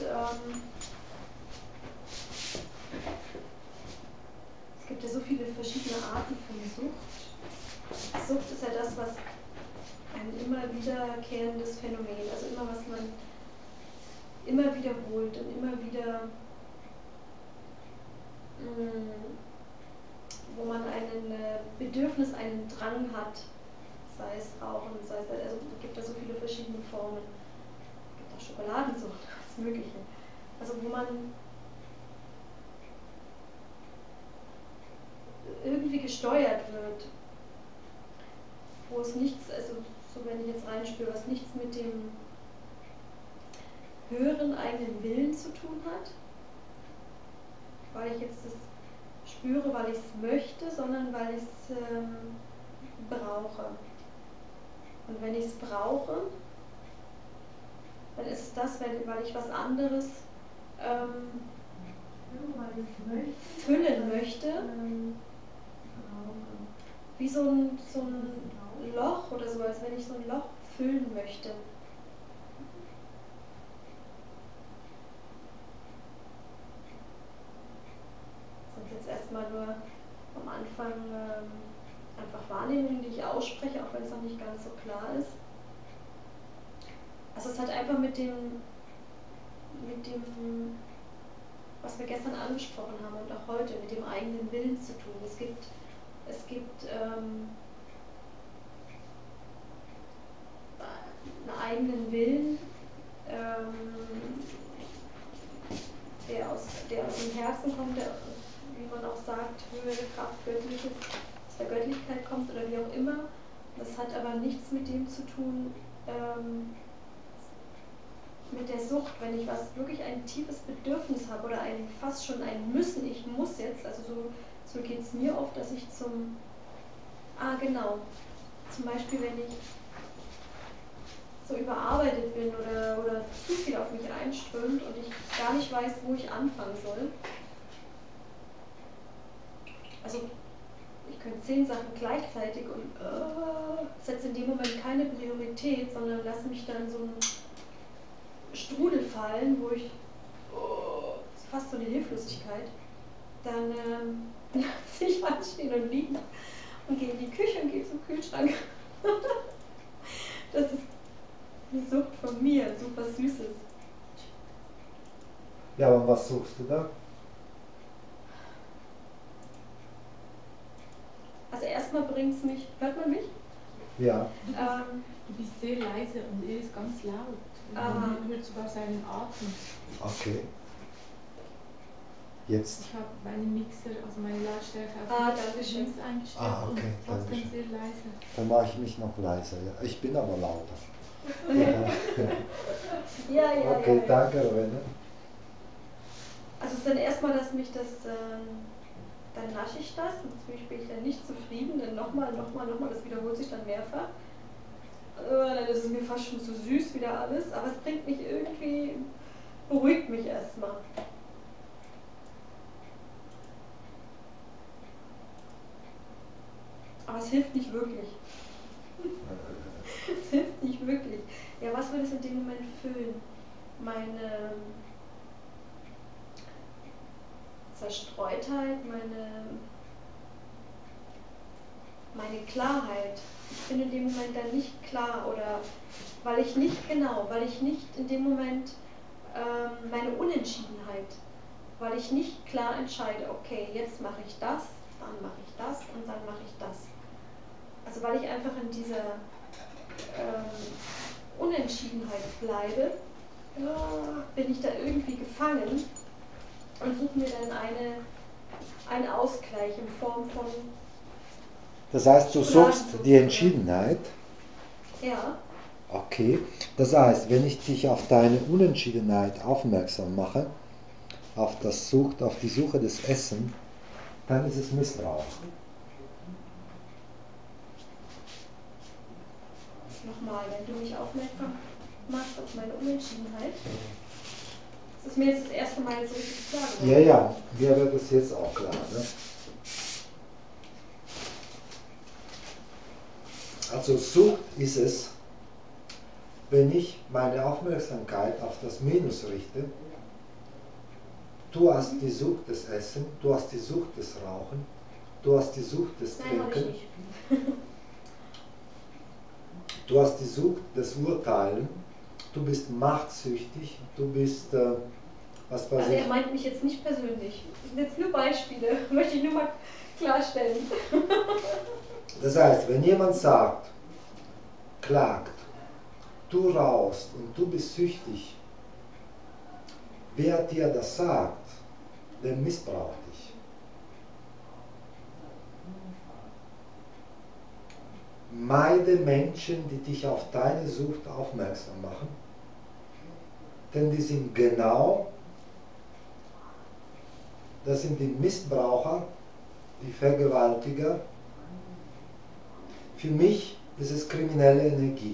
Es gibt ja so viele verschiedene Arten von Sucht. Sucht ist ja das, was ein immer wiederkehrendes Phänomen, also immer was man immer wiederholt und immer wieder, wo man ein Bedürfnis, einen Drang hat, sei es Rauchen, sei es, also es gibt ja so viele verschiedene Formen. Es gibt auch Schokoladensucht, alles Mögliche. Also wo man irgendwie gesteuert wird, wo es nichts, also so wenn ich jetzt reinspüre, was nichts mit dem höheren eigenen Willen zu tun hat, weil ich jetzt das spüre, weil ich es möchte, sondern weil ich es brauche. Und wenn ich es brauche, dann ist es das, weil ich was anderes füllen möchte, wie so ein Loch oder so, als wenn ich so ein Loch füllen möchte. Das sind jetzt erstmal nur am Anfang einfach Wahrnehmungen, die ich ausspreche, auch wenn es noch nicht ganz so klar ist. Also es hat einfach mit dem, was wir gestern angesprochen haben und auch heute, mit dem eigenen Willen zu tun. Es gibt einen eigenen Willen, der aus dem Herzen kommt, der, wie man auch sagt, höhere Kraft, Göttliches, aus der Göttlichkeit kommt oder wie auch immer. Das hat aber nichts mit dem zu tun, mit der Sucht, wenn ich wirklich ein tiefes Bedürfnis habe oder fast schon ein Müssen, ich muss jetzt, also so geht es mir oft, dass ich zum Beispiel wenn ich so überarbeitet bin oder zu viel auf mich einströmt und ich gar nicht weiß, wo ich anfangen soll. Also ich könnte 10 Sachen gleichzeitig und setze in dem Moment keine Priorität, sondern lasse mich dann so einen Strudel fallen, wo ich ist fast so eine Hilflosigkeit, dann lasse ich mal stehen und liegen und gehe in die Küche und gehe zum Kühlschrank. Das ist eine Sucht von mir, super Süßes. Ja, und was suchst du da? Also erstmal bringt es mich, hört man mich? Ja. Du bist sehr leise und er ist ganz laut. Man hört sogar seinen Atem. Okay. Jetzt. Ich habe meinen Mixer, also meine Lautstärke auf danke schön. links eingestellt Okay, und trotzdem danke schön. sehr leise. Dann mache ich mich noch leiser. Ja. Ich bin aber lauter. Ja. Okay, danke, Rowena. Also es ist dann erstmal, dass mich das, dann nasche ich das und natürlich bin ich dann nicht zufrieden, dann nochmal, das wiederholt sich dann mehrfach. Dann ist es mir fast schon zu süß wieder alles, aber es bringt mich irgendwie, beruhigt mich erstmal. Aber es hilft nicht wirklich. Es hilft nicht wirklich. Ja, was will es in dem Moment füllen? Meine Zerstreutheit, meine Klarheit. Ich bin in dem Moment dann nicht klar oder weil ich nicht in dem Moment meine Unentschiedenheit, weil ich nicht klar entscheide, okay, jetzt mache ich das, dann mache ich das und dann mache ich das. Also weil ich einfach in dieser Unentschiedenheit bleibe, bin ich da irgendwie gefangen und suche mir dann einen Ausgleich in Form von... Das heißt, du suchst die Entschiedenheit? Ja. Okay. Das heißt, wenn ich dich auf deine Unentschiedenheit aufmerksam mache, auf die Suche des Essen, dann ist es Missbrauch. Nochmal, wenn du mich aufmerksam machst auf meine Unentschiedenheit. Das ist mir jetzt das erste Mal so richtig klar geworden. Ja, ja, mir wird es jetzt auch klar. Ne? Also Sucht ist es, wenn ich meine Aufmerksamkeit auf das Minus richte. Du hast die Sucht des Essen, du hast die Sucht des Rauchen, du hast die Sucht des Nein, habe ich Trinken, nicht. du hast die Sucht des Urteilen, du bist machtsüchtig, du bist, was weiß Also ich. er meint mich jetzt nicht persönlich. Das sind jetzt nur Beispiele, möchte ich nur mal klarstellen. Das heißt, wenn jemand sagt, klagt, du rauchst und du bist süchtig, wer dir das sagt, der missbraucht dich. Meide Menschen, die dich auf deine Sucht aufmerksam machen, denn die sind das sind die Missbraucher, die Vergewaltiger. Für mich ist es kriminelle Energie.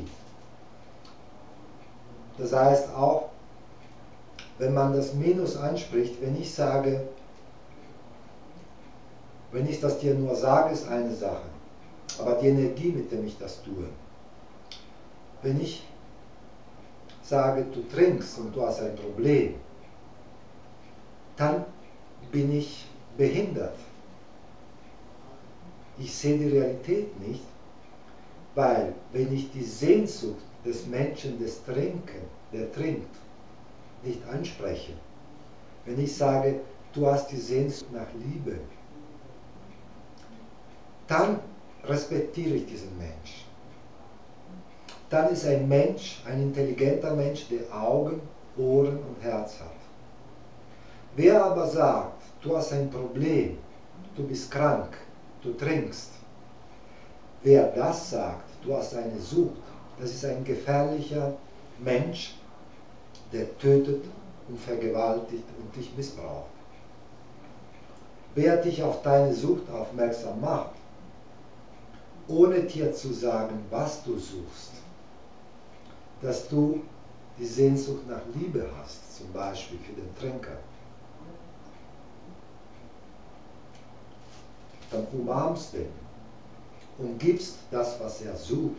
Das heißt auch, wenn man das Minus anspricht, wenn ich sage, wenn ich das dir nur sage, ist eine Sache. Aber die Energie, mit der ich das tue, wenn ich sage, du trinkst und du hast ein Problem, dann bin ich behindert. Ich sehe die Realität nicht, weil wenn ich die Sehnsucht des Menschen, der trinkt, nicht anspreche, wenn ich sage, du hast die Sehnsucht nach Liebe, dann respektiere ich diesen Mensch. Dann ist ein Mensch, ein intelligenter Mensch, der Augen, Ohren und Herz hat. Wer aber sagt, du hast ein Problem, du bist krank, du trinkst, wer das sagt, du hast eine Sucht, das ist ein gefährlicher Mensch, der tötet und vergewaltigt und dich missbraucht. Wer dich auf deine Sucht aufmerksam macht, ohne dir zu sagen, was du suchst, dass du die Sehnsucht nach Liebe hast, zum Beispiel für den Trinker, dann umarmst den und gibst das, was er sucht.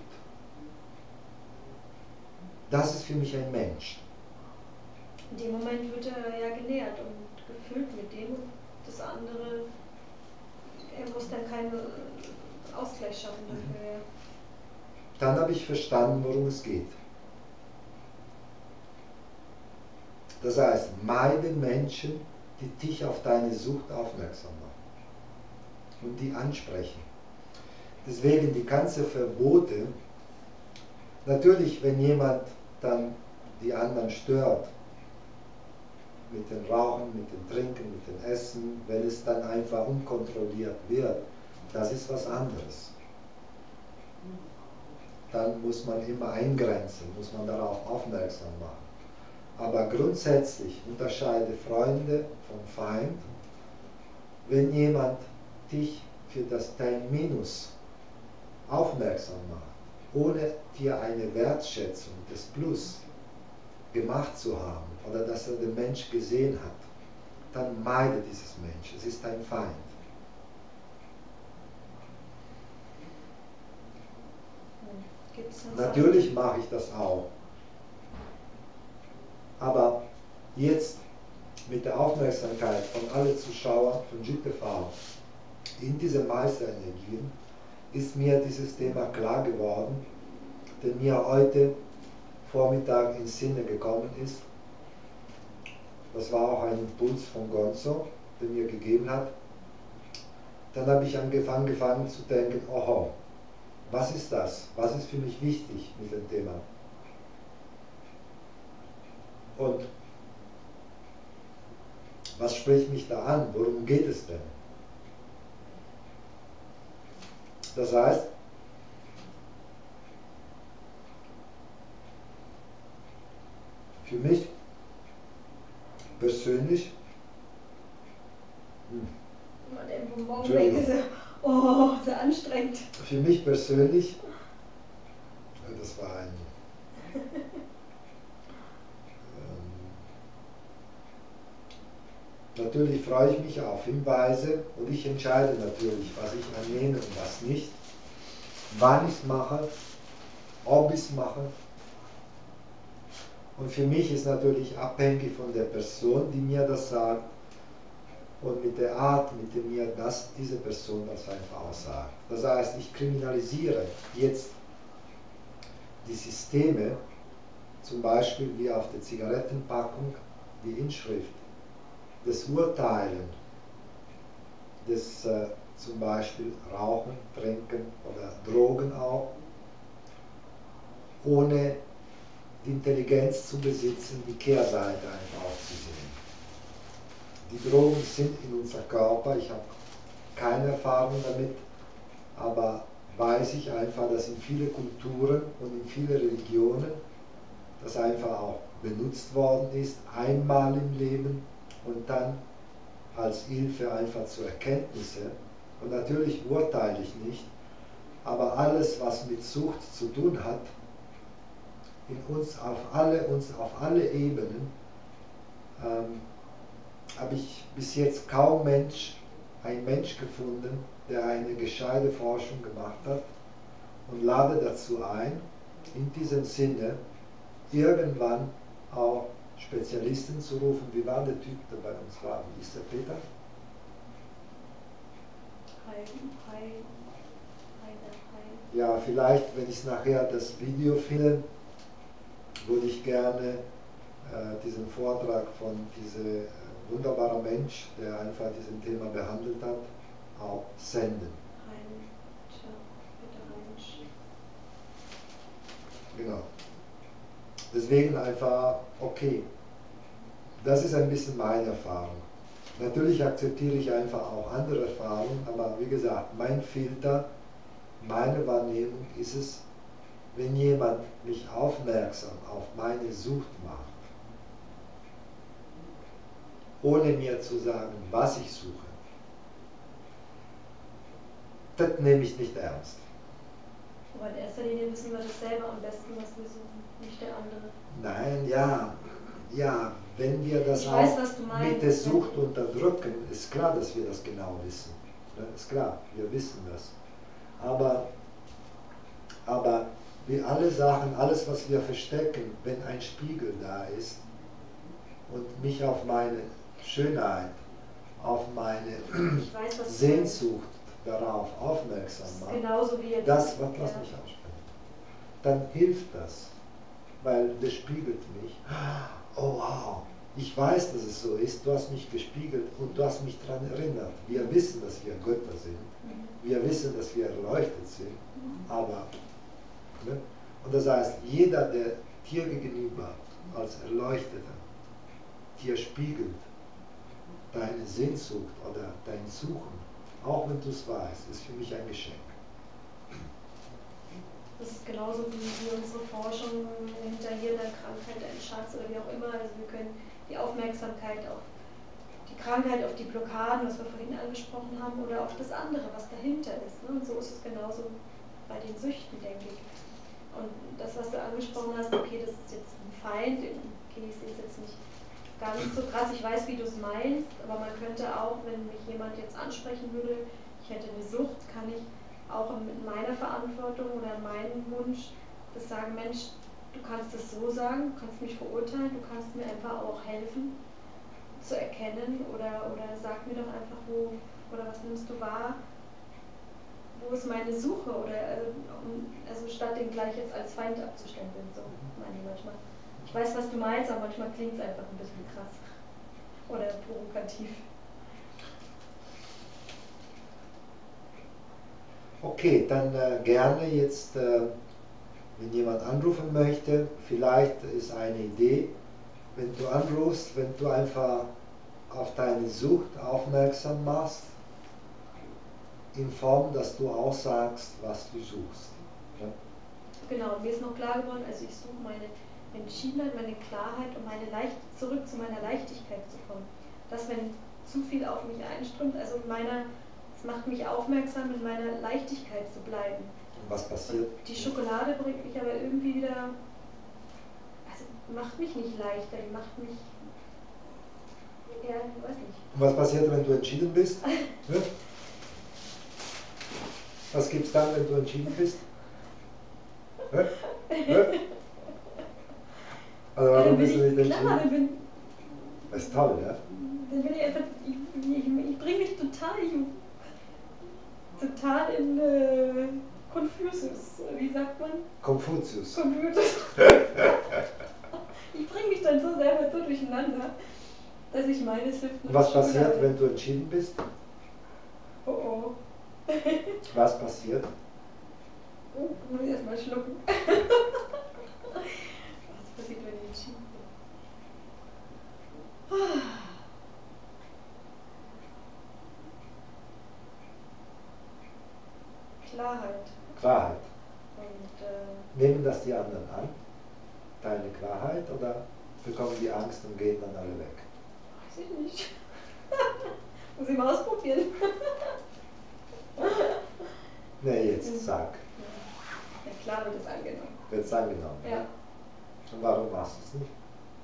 Das ist für mich ein Mensch. In dem Moment wird er ja genährt und gefüllt mit dem und das andere, er muss dann keinen Ausgleich schaffen dafür. Ja. Dann habe ich verstanden, worum es geht. Das heißt, meide Menschen, die dich auf deine Sucht aufmerksam machen und die ansprechen. Deswegen die ganzen Verbote, natürlich, wenn jemand dann die anderen stört, mit dem Rauchen, mit dem Trinken, mit dem Essen, wenn es dann einfach unkontrolliert wird, das ist was anderes. Dann muss man immer eingrenzen, muss man darauf aufmerksam machen. Aber grundsätzlich unterscheide Freunde vom Feind. Wenn jemand dich für dein Minus aufmerksam macht, ohne dir eine Wertschätzung des Plus gemacht zu haben oder dass er den Mensch gesehen hat, dann meide dieses Mensch. Es ist dein Feind. Natürlich mache ich das auch. Aber jetzt mit der Aufmerksamkeit von allen Zuschauern von JIT-TV in diese Meisterenergien ist mir dieses Thema klar geworden, der mir heute Vormittag ins Sinne gekommen ist. Das war auch ein Impuls von Gonzo, der mir gegeben hat. Dann habe ich angefangen zu denken, oho, was ist das? Was ist für mich wichtig mit dem Thema? Und was spricht mich da an? Worum geht es denn? Das heißt, für mich persönlich, Der Bonbon weg ist, oh, sehr anstrengend. für mich persönlich, das war ein natürlich freue ich mich auf Hinweise und ich entscheide natürlich, was ich annehme und was nicht, wann ich es mache, ob ich es mache. Und für mich ist natürlich abhängig von der Person, die mir das sagt und mit der Art, mit der mir diese Person das einfach aussagt. Das heißt, ich kriminalisiere jetzt die Systeme, zum Beispiel wie auf der Zigarettenpackung die Inschrift, das Urteilen, das zum Beispiel Rauchen, Trinken oder Drogen auch, ohne die Intelligenz zu besitzen, die Kehrseite einfach aufzusehen. Die Drogen sind in unser Körper, ich habe keine Erfahrung damit, aber weiß ich einfach, dass in viele Kulturen und in viele Religionen das einfach auch benutzt worden ist, einmal im Leben und dann als Hilfe einfach zu Erkenntnisse. Und natürlich urteile ich nicht, aber alles, was mit Sucht zu tun hat, uns auf alle Ebenen, habe ich bis jetzt kaum einen Mensch gefunden, der eine gescheite Forschung gemacht hat und lade dazu ein, in diesem Sinne irgendwann auch Spezialisten zu rufen. Wie war der Typ, der bei uns war? Wie ist der Peter? Ja, vielleicht, wenn ich nachher das Video finde, würde ich gerne diesen Vortrag von diesem wunderbaren Mensch, der einfach diesem Thema behandelt hat, auch senden. Genau. Deswegen einfach, okay, das ist ein bisschen meine Erfahrung. Natürlich akzeptiere ich einfach auch andere Erfahrungen, aber wie gesagt, mein Filter, meine Wahrnehmung ist es, wenn jemand mich aufmerksam auf meine Sucht macht, ohne mir zu sagen, was ich suche, das nehme ich nicht ernst. Aber in erster Linie wissen wir das selber am besten, was wir suchen, nicht der andere. Nein, ja, wenn wir das ich auch weiß, mit der Sucht unterdrücken, ist klar, dass wir das genau wissen. Ist klar, wir wissen das. Aber wie alle Sachen, alles was wir verstecken, wenn ein Spiegel da ist und mich auf meine Schönheit, auf meine Sehnsucht darauf aufmerksam macht, genauso wie jetzt das, was lass mich aussprechen, dann hilft das, weil das spiegelt mich. Oh wow, ich weiß, dass es so ist, du hast mich gespiegelt und du hast mich daran erinnert. Wir wissen, dass wir Götter sind, wir wissen, dass wir erleuchtet sind, aber, ne? Und das heißt, jeder, der dir gegenüber als Erleuchteter dir spiegelt, deine Sehnsucht oder dein Suchen, auch wenn du es weißt, ist für mich ein Geschenk. Das ist genauso wie unsere Forschung hinter jeder Krankheit, ein Schatz oder wie auch immer. Also wir können die Aufmerksamkeit auf die Krankheit, auf die Blockaden, was wir vorhin angesprochen haben, oder auf das andere, was dahinter ist. Ne? Und so ist es genauso bei den Süchten, denke ich. Und das, was du angesprochen hast, okay, das ist jetzt ein Feind, okay, ich sehe es jetzt nicht ganz so krass, ich weiß, wie du es meinst, aber man könnte auch, wenn mich jemand jetzt ansprechen würde, ich hätte eine Sucht, kann ich auch mit meiner Verantwortung oder meinem Wunsch das sagen, Mensch, du kannst es so sagen, du kannst mich verurteilen, du kannst mir einfach auch helfen zu erkennen oder sag mir doch einfach, wo oder was nimmst du wahr, wo ist meine Suche oder also statt den gleich jetzt als Feind abzustempeln, so meine ich manchmal. Ich weiß, was du meinst, aber manchmal klingt es einfach ein bisschen krass oder provokativ. Okay, dann gerne jetzt, wenn jemand anrufen möchte, vielleicht ist eine Idee, wenn du anrufst, wenn du einfach auf deine Sucht aufmerksam machst, in Form, dass du auch sagst, was du suchst. Ja? Genau, mir ist noch klar geworden, also ich suche meine Entschiedenheit, meine Klarheit, um zurück zu meiner Leichtigkeit zu kommen. Dass wenn zu viel auf mich einströmt, also es macht mich aufmerksam, in meiner Leichtigkeit zu bleiben. Und was passiert? Die Schokolade bringt mich aber irgendwie wieder, also macht mich nicht leichter, die macht mich, ja, ich weiß nicht. Und was passiert, wenn du entschieden bist? Ja? Was gibt's dann, wenn du entschieden bist? Ja? Ja? Also warum bist du nicht entschieden? Klar, Das ist toll, ja? Dann bin ich einfach, ich bringe mich total in Konfuzius, wie sagt man? Konfuzius. Ich bringe mich dann so selber so durcheinander, dass ich meine, es hilft Und was passiert, wenn du entschieden bist? Oh oh. Was passiert? Oh, muss ich erstmal schlucken. Was passiert, wenn ich entschieden bin? Klarheit. Klarheit. Und, Nehmen das die anderen an? Deine Klarheit? Oder bekommen die Angst und gehen dann alle weg? weiß ich nicht. Muss ich mal ausprobieren. Nee, jetzt sag. Ja klar wird es angenommen. Wird's angenommen? Ja. Und warum machst du es nicht?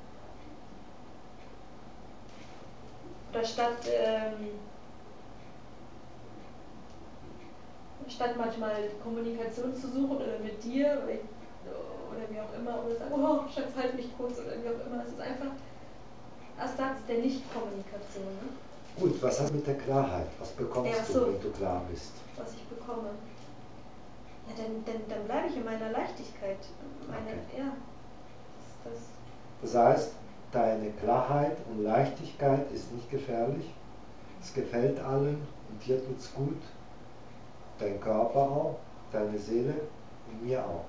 Oder statt manchmal Kommunikation zu suchen oder mit dir oder wie auch immer, oder sagen, oh Schatz, halt mich kurz oder wie auch immer. Es ist einfach Ersatz der Nicht-Kommunikation. Ne? Gut, was hast du mit der Klarheit? Was bekommst Ja, du, so. wenn du klar bist? Was ich bekomme. Ja, dann bleibe ich in meiner Leichtigkeit. Okay. Ja, das. Das heißt, deine Klarheit und Leichtigkeit ist nicht gefährlich. Es gefällt allen und dir tut's gut. Dein Körper auch, deine Seele und mir auch.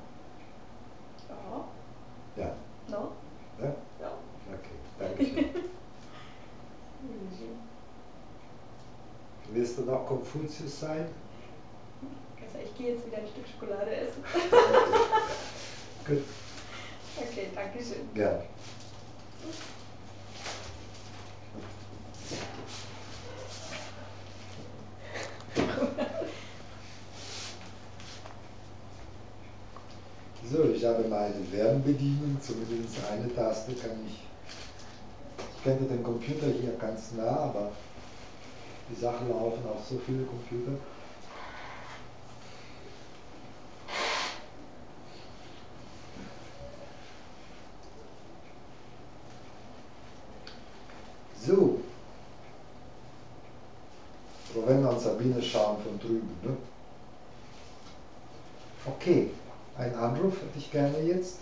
Ja. Ja. No? Ja? Ja. Okay, danke schön. Willst du noch Konfuzius sein? Also ich gehe jetzt wieder ein Stück Schokolade essen. Gut. Okay, danke schön. Ja. So, ich habe meine Wärmebedienung, zumindest eine Taste kann ich. Ich kenne den Computer hier ganz nah, aber die Sachen laufen auf so viele Computer. So. Rowena und Sabine schauen von drüben. Ne? Okay, einen Anruf hätte ich gerne jetzt.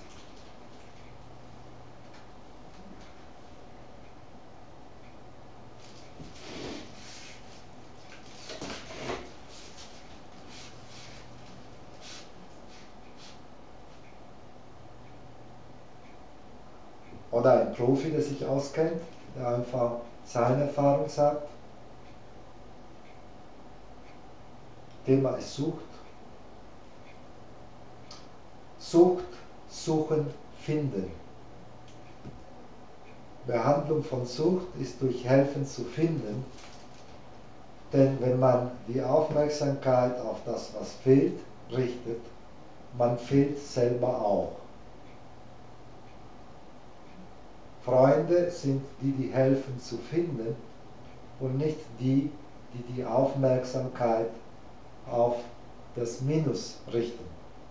Oder ein Profi, der sich auskennt, der einfach seine Erfahrung sagt. Thema ist Sucht. Sucht, suchen, finden. Behandlung von Sucht ist durch Helfen zu finden, denn wenn man die Aufmerksamkeit auf das, was fehlt, richtet, man fehlt selber auch. Freunde sind die, die helfen zu finden und nicht die, die die Aufmerksamkeit auf das Minus richten.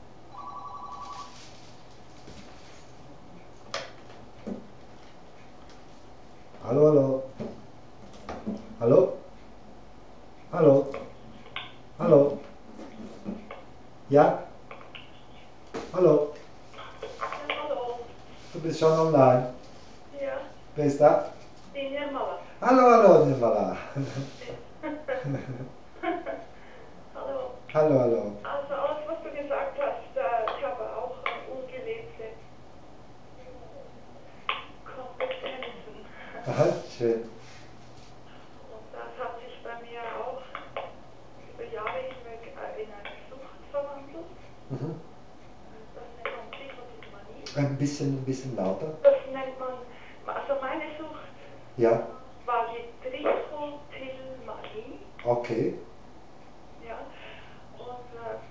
Hallo, hallo. Hallo? Hallo? Hallo? Ja? Hallo? Hallo. Du bist schon online. Ja, Wer ist da? die Nirmala. Hallo, hallo, Nirmala. Hallo. Hallo, hallo. Also alles, was du gesagt hast, ich habe auch ungelebte Konflikte Aha, schön. Und das hat sich bei mir auch über Jahre hinweg in eine Sucht verwandelt. Mhm. Das nennt man Psychotismanie. Ein bisschen lauter. Das nennt man, also meine Sucht Ja, war die Trichotillmanie. okay. Ja. Und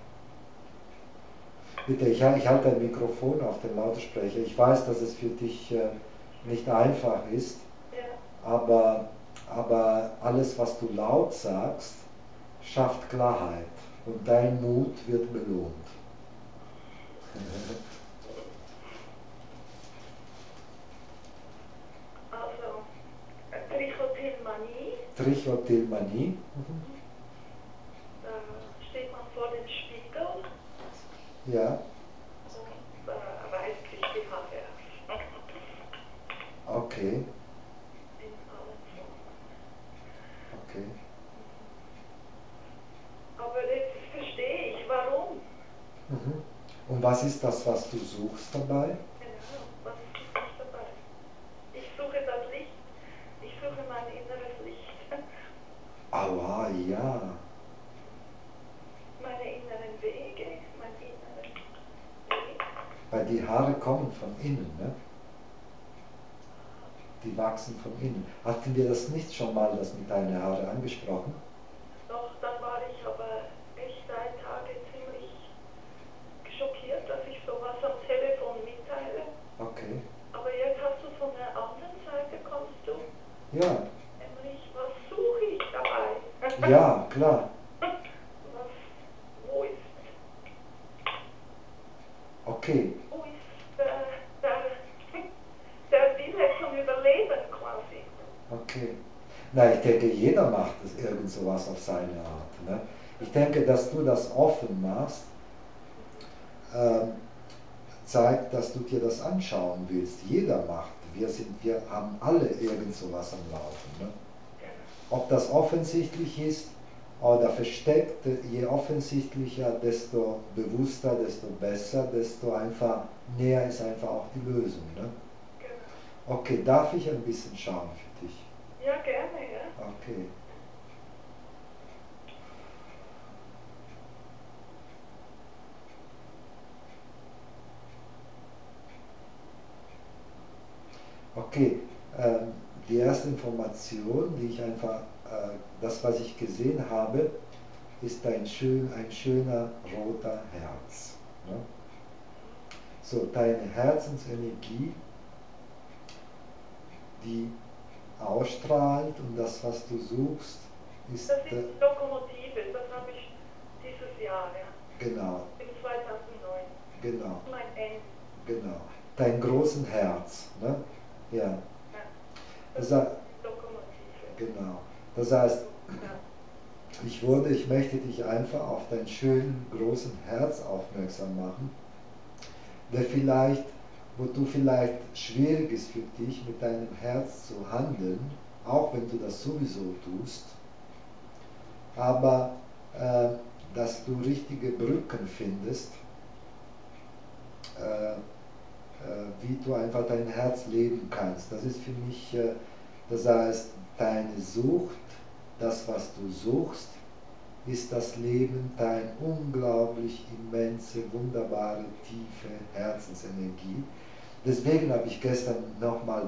Bitte, ich halte ein Mikrofon auf den Lautsprecher. Ich weiß, dass es für dich nicht einfach ist, ja. aber alles, was du laut sagst, schafft Klarheit und dein Mut wird belohnt. Also Trichotillmanie, Trichotillmanie. Mhm. da steht man vor dem Spiegel Ja, und reißt sich die Haare aus. okay, In allen Formen. okay. Aber jetzt verstehe ich, warum. Mhm. Und was ist das, was du suchst dabei? Genau, was ist nicht dabei? Ich suche das Licht, ich suche mein inneres Licht, Aua, ja. meine inneren Wege, mein inneren Weg. Weil die Haare kommen von innen, ne? Die wachsen von innen. Hatten wir das nicht schon mal, das mit deinen Haaren angesprochen? Doch, dann war ich aber echt ein Tage ziemlich schockiert, dass ich sowas am Telefon mitteile. Okay. Aber jetzt hast du von der anderen Seite, kommst du, Ja, nämlich, was suche ich dabei? ja, klar. Wo ist Okay. der Wille zum Überleben quasi? Okay. Na, ich denke, jeder macht das irgend sowas auf seine Art. Ne? Ich denke, dass du das offen machst, zeigt, dass du dir das anschauen willst. Jeder macht. Wir haben alle irgend sowas am Laufen. Ne? Ob das offensichtlich ist oder versteckt, je offensichtlicher, desto bewusster, desto besser, desto einfach näher ist einfach auch die Lösung. Ne? Genau. Okay, darf ich ein bisschen schauen für dich? Ja, gerne, ja. Okay. Okay, die erste Information, die ich einfach, das was ich gesehen habe, ist ein schöner roter Herz. Ne? So, deine Herzensenergie, die ausstrahlt und das, was du suchst, ist... Das ist die Lokomotive, das habe ich dieses Jahr, ja. Genau, In 2009. genau, Mein Ende. genau. Dein großen Herz. Ne? Ja. Ja. Das Das, ist die Lokomotive. genau. Das heißt, Ja. ich möchte dich einfach auf dein schönen großen Herz aufmerksam machen, wo du vielleicht schwierig ist für dich, mit deinem Herz zu handeln, auch wenn du das sowieso tust, aber dass du richtige Brücken findest, wie du einfach dein Herz leben kannst. Das ist für mich, das heißt, deine Sucht, das, was du suchst, ist das Leben, deine unglaublich immense, wunderbare, tiefe Herzensenergie. Deswegen habe ich gestern nochmal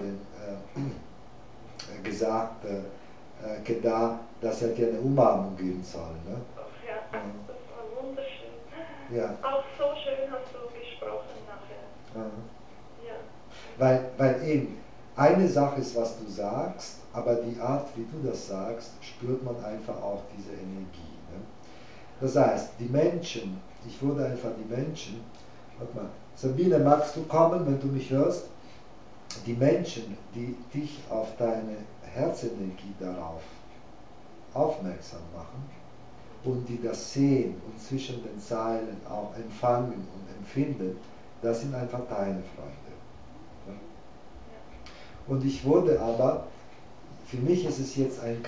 gesagt, Kedar, dass er dir eine Umarmung geben soll. Ne? Ach ja, das war wunderschön. Ja. Auch so schön hast du gesprochen nachher. Ja. Weil eben, eine Sache ist, was du sagst, aber die Art, wie du das sagst, spürt man einfach auch diese Energie. Ne? Das heißt, die Menschen, ich würde einfach die Menschen, warte mal, Sabine, magst du kommen, wenn du mich hörst? Die Menschen, die dich auf deine Herzenergie darauf aufmerksam machen und die das sehen und zwischen den Zeilen auch empfangen und empfinden, das sind einfach deine Freunde. Ja? Und ich wurde aber, für mich ist es jetzt die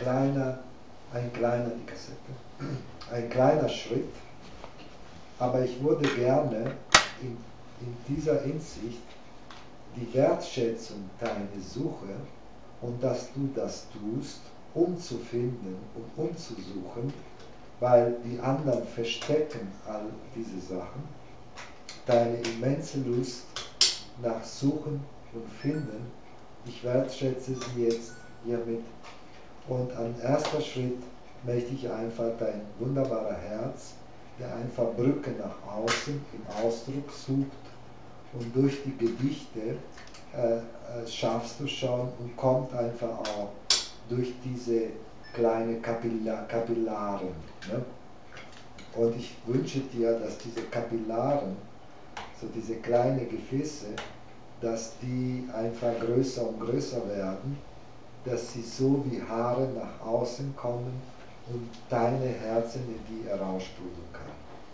Kassette, ein kleiner Schritt, aber ich würde gerne in dieser Hinsicht die Wertschätzung deiner Suche und dass du das tust, um zu finden und umzusuchen, weil die anderen verstecken all diese Sachen, deine immense Lust nach Suchen und Finden, ich wertschätze sie jetzt hiermit. Und an erster Schritt möchte ich einfach dein wunderbares Herz, der einfach Brücke nach außen im Ausdruck sucht und durch die Gedichte schaffst du schon und kommt einfach auch durch diese kleine Kapillaren. Ne? Und ich wünsche dir, dass diese Kapillaren, so diese kleinen Gefäße, dass die einfach größer und größer werden, dass sie so wie Haare nach außen kommen und deine Herzenergie heraussprudeln kann.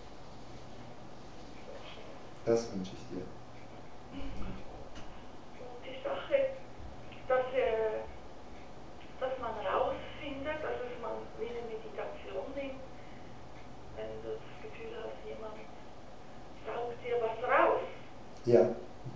Das wünsche ich dir. Und die Sache, dass man rausfindet, dass es man wie eine Meditation nimmt, wenn du das Gefühl hast, jemand saugt dir was raus. Ja.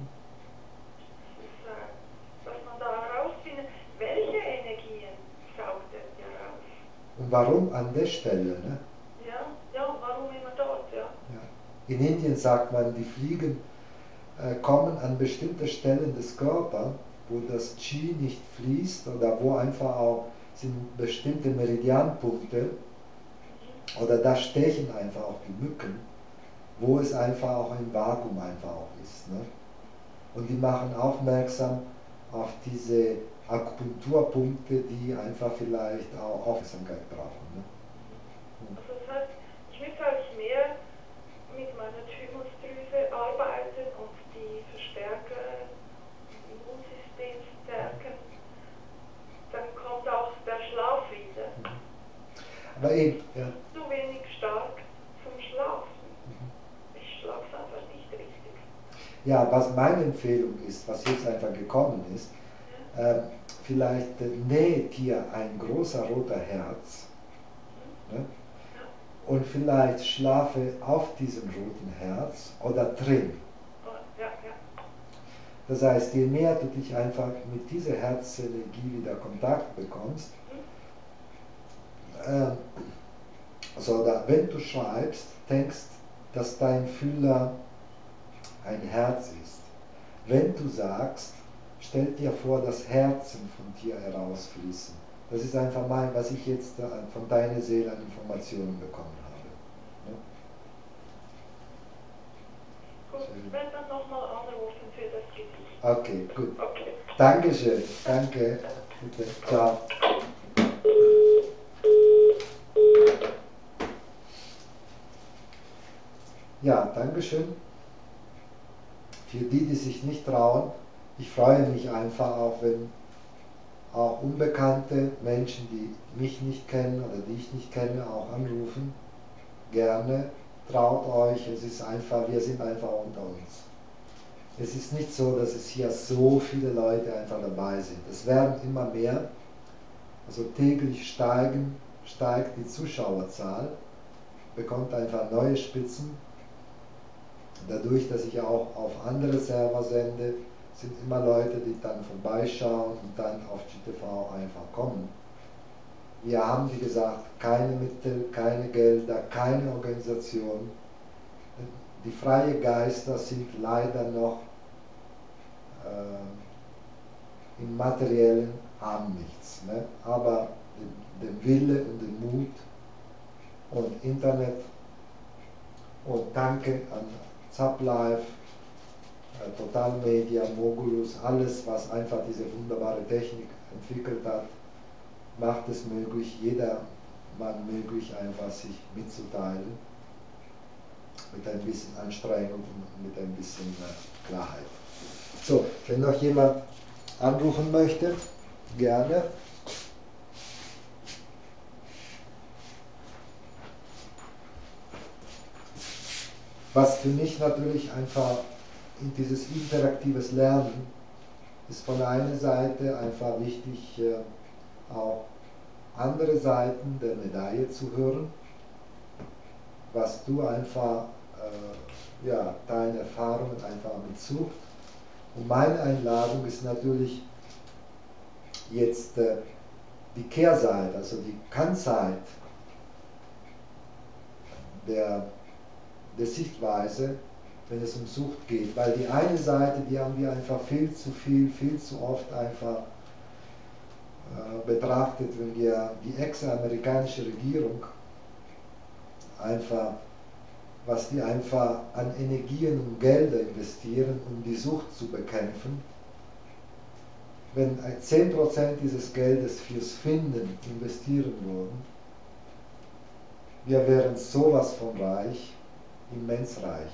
Dass man da herausfindet, welche Energien saugt er dir raus. Und warum an der Stelle? Ne? Ja, warum immer dort, ja. Ja. In Indien sagt man, die Fliegen kommen an bestimmte Stellen des Körpers, wo das Qi nicht fließt oder wo einfach auch sind bestimmte Meridianpunkte oder da stechen einfach auch die Mücken, wo es einfach auch ein Vakuum einfach auch ist. Ne? Und die machen aufmerksam auf diese Akupunkturpunkte, die einfach vielleicht auch Aufmerksamkeit brauchen. Ne? Also das heißt, ich müsste eigentlich mehr mit meiner Thymusdrüse arbeiten und die verstärken, das Immunsystem stärken. Dann kommt auch der Schlaf wieder. Aber eben, ja. Zu wenig stark zum Schlafen. Ich schlafe einfach nicht richtig. Ja, was meine Empfehlung ist, was jetzt einfach gekommen ist, vielleicht näht hier ein großer roter Herz, ne? Und vielleicht schlafe auf diesem roten Herz oder drin. Ja. Das heißt, je mehr du dich einfach mit dieser Herzenergie wieder Kontakt bekommst, so da, wenn du schreibst, denkst, dass dein Fühler ein Herz ist. Wenn du sagst, stell dir vor, dass Herzen von dir herausfließen. Das ist einfach was ich jetzt von deiner Seele an Informationen bekommen habe. Gut, ich werde dann nochmal anrufen für das Gedicht. Okay, gut. Okay. Dankeschön. Danke. Bitte. Ciao. Ja, Dankeschön. Für die, die sich nicht trauen, ich freue mich einfach auch, wenn auch unbekannte Menschen, die mich nicht kennen oder die ich nicht kenne, auch anrufen. Gerne, traut euch, es ist einfach, wir sind einfach unter uns. Es ist nicht so, dass es hier so viele Leute einfach dabei sind. Es werden immer mehr, also täglich steigt die Zuschauerzahl, bekommt einfach neue Spitzen. Dadurch, dass ich auch auf andere Server sende, sind immer Leute, die dann vorbeischauen und dann auf GTV einfach kommen. Wir haben, wie gesagt, keine Mittel, keine Gelder, keine Organisation. Die freien Geister sind leider noch im Materiellen, haben nichts. Ne? Aber den Wille und den Mut und Internet und danke an ZapLive, Total Media, Mogulus, alles, was einfach diese wunderbare Technik entwickelt hat, macht es möglich, jedermann möglich, einfach sich mitzuteilen, mit ein bisschen Anstrengung und mit ein bisschen Klarheit. So, wenn noch jemand anrufen möchte, gerne. Was für mich natürlich einfach dieses interaktives Lernen ist von einer Seite einfach wichtig, auch andere Seiten der Medaille zu hören, was du einfach, deine Erfahrungen einfach mit suchst. Und meine Einladung ist natürlich, Jetzt die Kehrseite, also die Kann-Seite der Sichtweise, wenn es um Sucht geht. Weil die eine Seite, die haben wir einfach viel zu viel, viel zu oft einfach betrachtet, wenn wir die ex-amerikanische Regierung einfach, was die einfach an Energien und Gelder investieren, um die Sucht zu bekämpfen. Wenn 10% dieses Geldes fürs Finden investieren würden, wir wären sowas von reich, immens reich.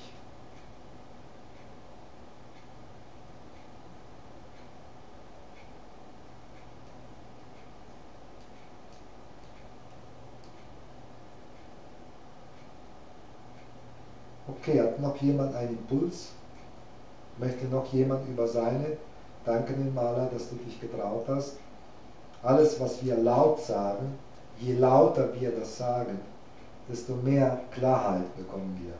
Okay, hat noch jemand einen Impuls? Möchte noch jemand über seine? Danke dem Maler, dass du dich getraut hast. Alles, was wir laut sagen, je lauter wir das sagen, desto mehr Klarheit bekommen wir.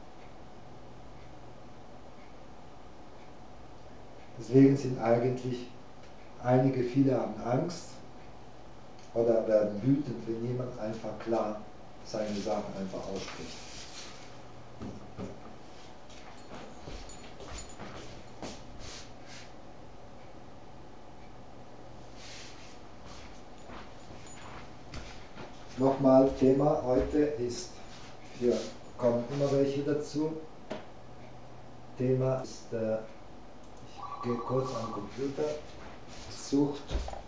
Deswegen sind eigentlich viele haben Angst oder werden wütend, wenn jemand einfach klar seine Sachen einfach ausspricht. Nochmal, Thema heute ist, hier kommen immer welche dazu. Thema ist, ich gehe kurz am Computer, Sucht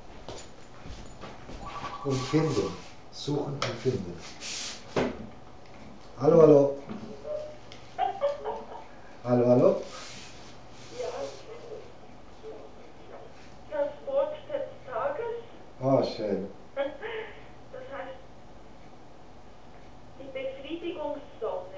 und Finden. Suchen und Finden. Hallo, hallo. Hallo, hallo. Ja, das Wort des Tages, Oh, schön. das heißt die Befriedigungszone.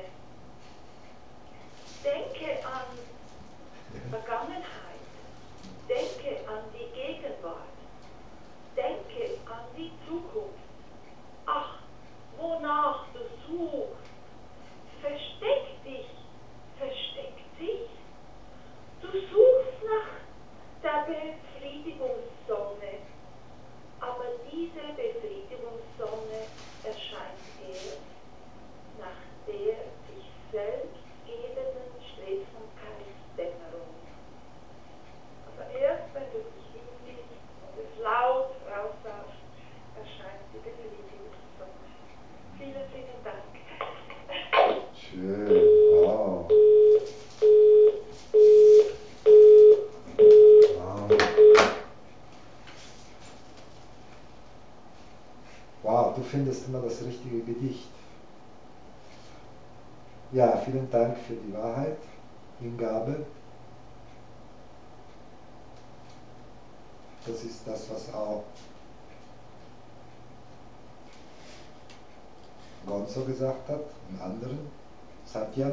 Denke an Vergangenheit, denke an die Gegenwart, denke an die Zukunft. Ach, wonach du suchst, versteck dich, versteck dich. Du suchst nach der Befriedigungszone, aber diese Befriedigungszone erscheint erst nach der sich selbst gebenden Schläfrigkeitsdämmerung. Also erst wenn du dich hinlegst und es laut raussagst, erscheint die Befriedigungszone. Vielen, vielen Dank. Schön, wow. Wow. Wow, du findest immer das richtige Gedicht. Ja, vielen Dank für die Wahrheit, Hingabe. Das ist das, was auch Gonzo gesagt hat und anderen, Satya.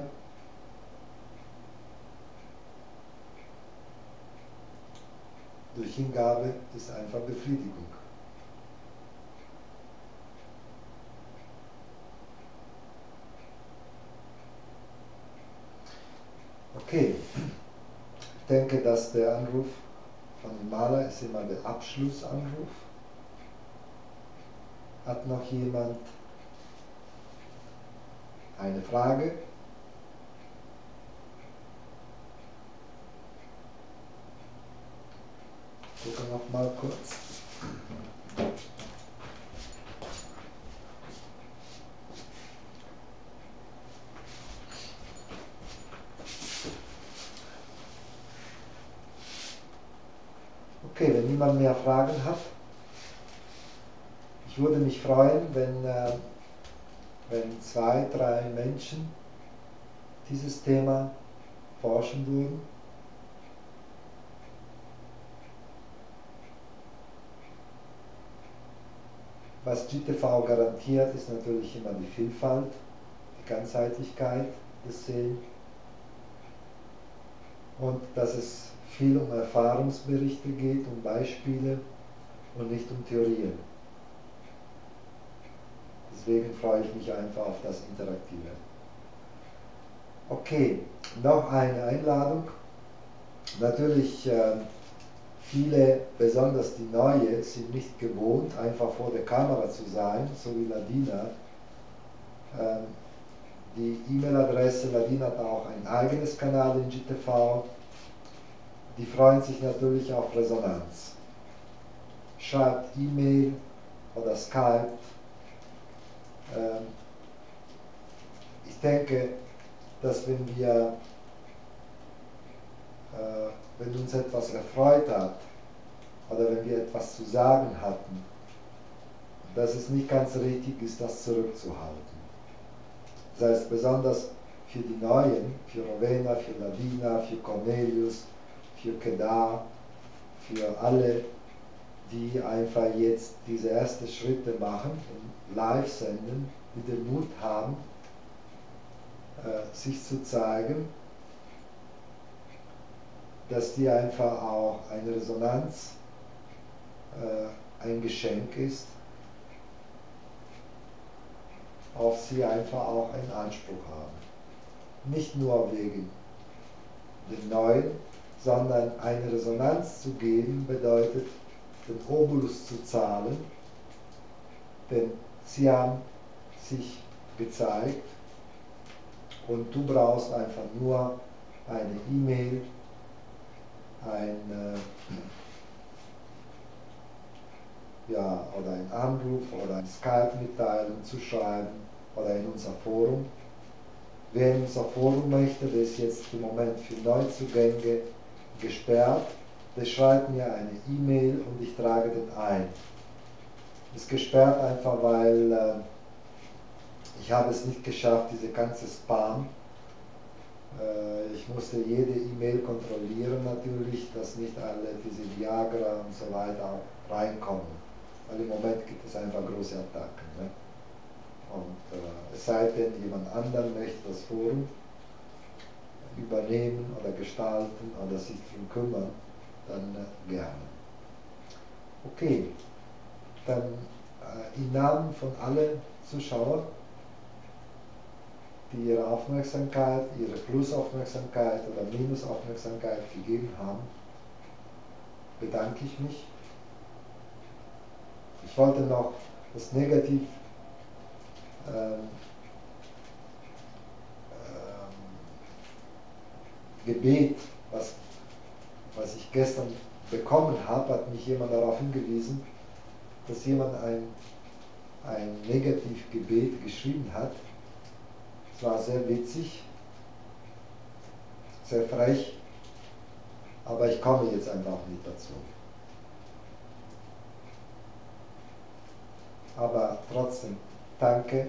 Durch Hingabe ist einfach Befriedigung. Okay, ich denke, dass der Anruf von dem Maler ist immer der Abschlussanruf. Hat noch jemand eine Frage? Ich gucke noch mal kurz. Okay, wenn niemand mehr Fragen hat, ich würde mich freuen, wenn 2, 3 Menschen dieses Thema forschen würden. Was GTV garantiert, ist natürlich immer die Vielfalt, die Ganzheitlichkeit des Sehen und dass es viel um Erfahrungsberichte geht, um Beispiele und nicht um Theorien. Deswegen freue ich mich einfach auf das Interaktive. Okay, noch eine Einladung. Natürlich viele, besonders die Neue, sind nicht gewohnt, einfach vor der Kamera zu sein, so wie Ladina. Die E-Mail-Adresse, Ladina hat auch ein eigenes Kanal in GTV. Die freuen sich natürlich auf Resonanz. Schreibt E-Mail oder Skype. Ich denke, dass wenn uns etwas erfreut hat oder wenn wir etwas zu sagen hatten, dass es nicht ganz richtig ist, das zurückzuhalten. Das heißt, besonders für die Neuen, für Rowena, für Ladina, für Cornelius, für Kedar, für alle, die einfach jetzt diese ersten Schritte machen und live senden, die den Mut haben, sich zu zeigen, dass die einfach auch eine Resonanz, ein Geschenk ist, auf sie einfach auch einen Anspruch haben. Nicht nur wegen dem Neuen, sondern eine Resonanz zu geben, bedeutet, den Obolus zu zahlen, denn sie haben sich gezeigt und du brauchst einfach nur eine E-Mail, oder einen Anruf oder eine Skype-Mitteilung zu schreiben oder in unser Forum. Wer in unser Forum möchte, der ist jetzt im Moment für Neuzugänge gesperrt, der schreibt mir eine E-Mail und ich trage den ein. Ist gesperrt einfach, weil ich habe es nicht geschafft, diese ganze Spam. Ich musste jede E-Mail kontrollieren natürlich, dass nicht alle diese Viagra und so weiter reinkommen. Weil im Moment gibt es einfach große Attacken. Ne? Und es sei denn, jemand anderen möchte das Forum übernehmen oder gestalten oder sich darum kümmern, dann gerne. Okay, dann im Namen von allen Zuschauern, die ihre Aufmerksamkeit, ihre Plusaufmerksamkeit oder Minusaufmerksamkeit gegeben haben, bedanke ich mich. Ich wollte noch das Gebet, was ich gestern bekommen habe, hat mich jemand darauf hingewiesen, dass jemand ein Negativgebet geschrieben hat. Es war sehr witzig, sehr frech, aber ich komme jetzt einfach nicht dazu. Aber trotzdem, danke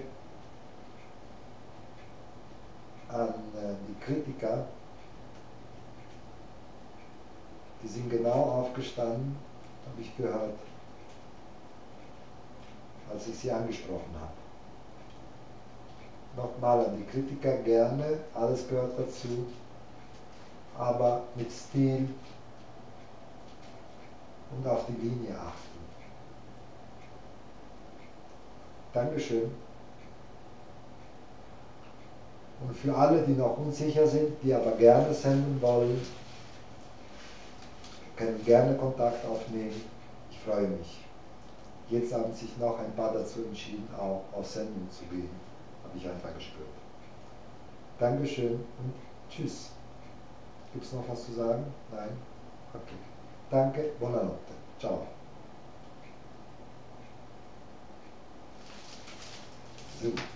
an die Kritiker, die sind genau aufgestanden, habe ich gehört, als ich sie angesprochen habe. Nochmal an die Kritiker, gerne, alles gehört dazu, aber mit Stil und auf die Linie achten. Dankeschön. Und für alle, die noch unsicher sind, die aber gerne senden wollen, können gerne Kontakt aufnehmen. Ich freue mich. Jetzt haben sich noch ein paar dazu entschieden, auch auf Sendung zu gehen. Habe ich einfach gespürt. Dankeschön und tschüss. Gibt es noch was zu sagen? Nein? Okay. Danke, buonanotte. Ciao. So.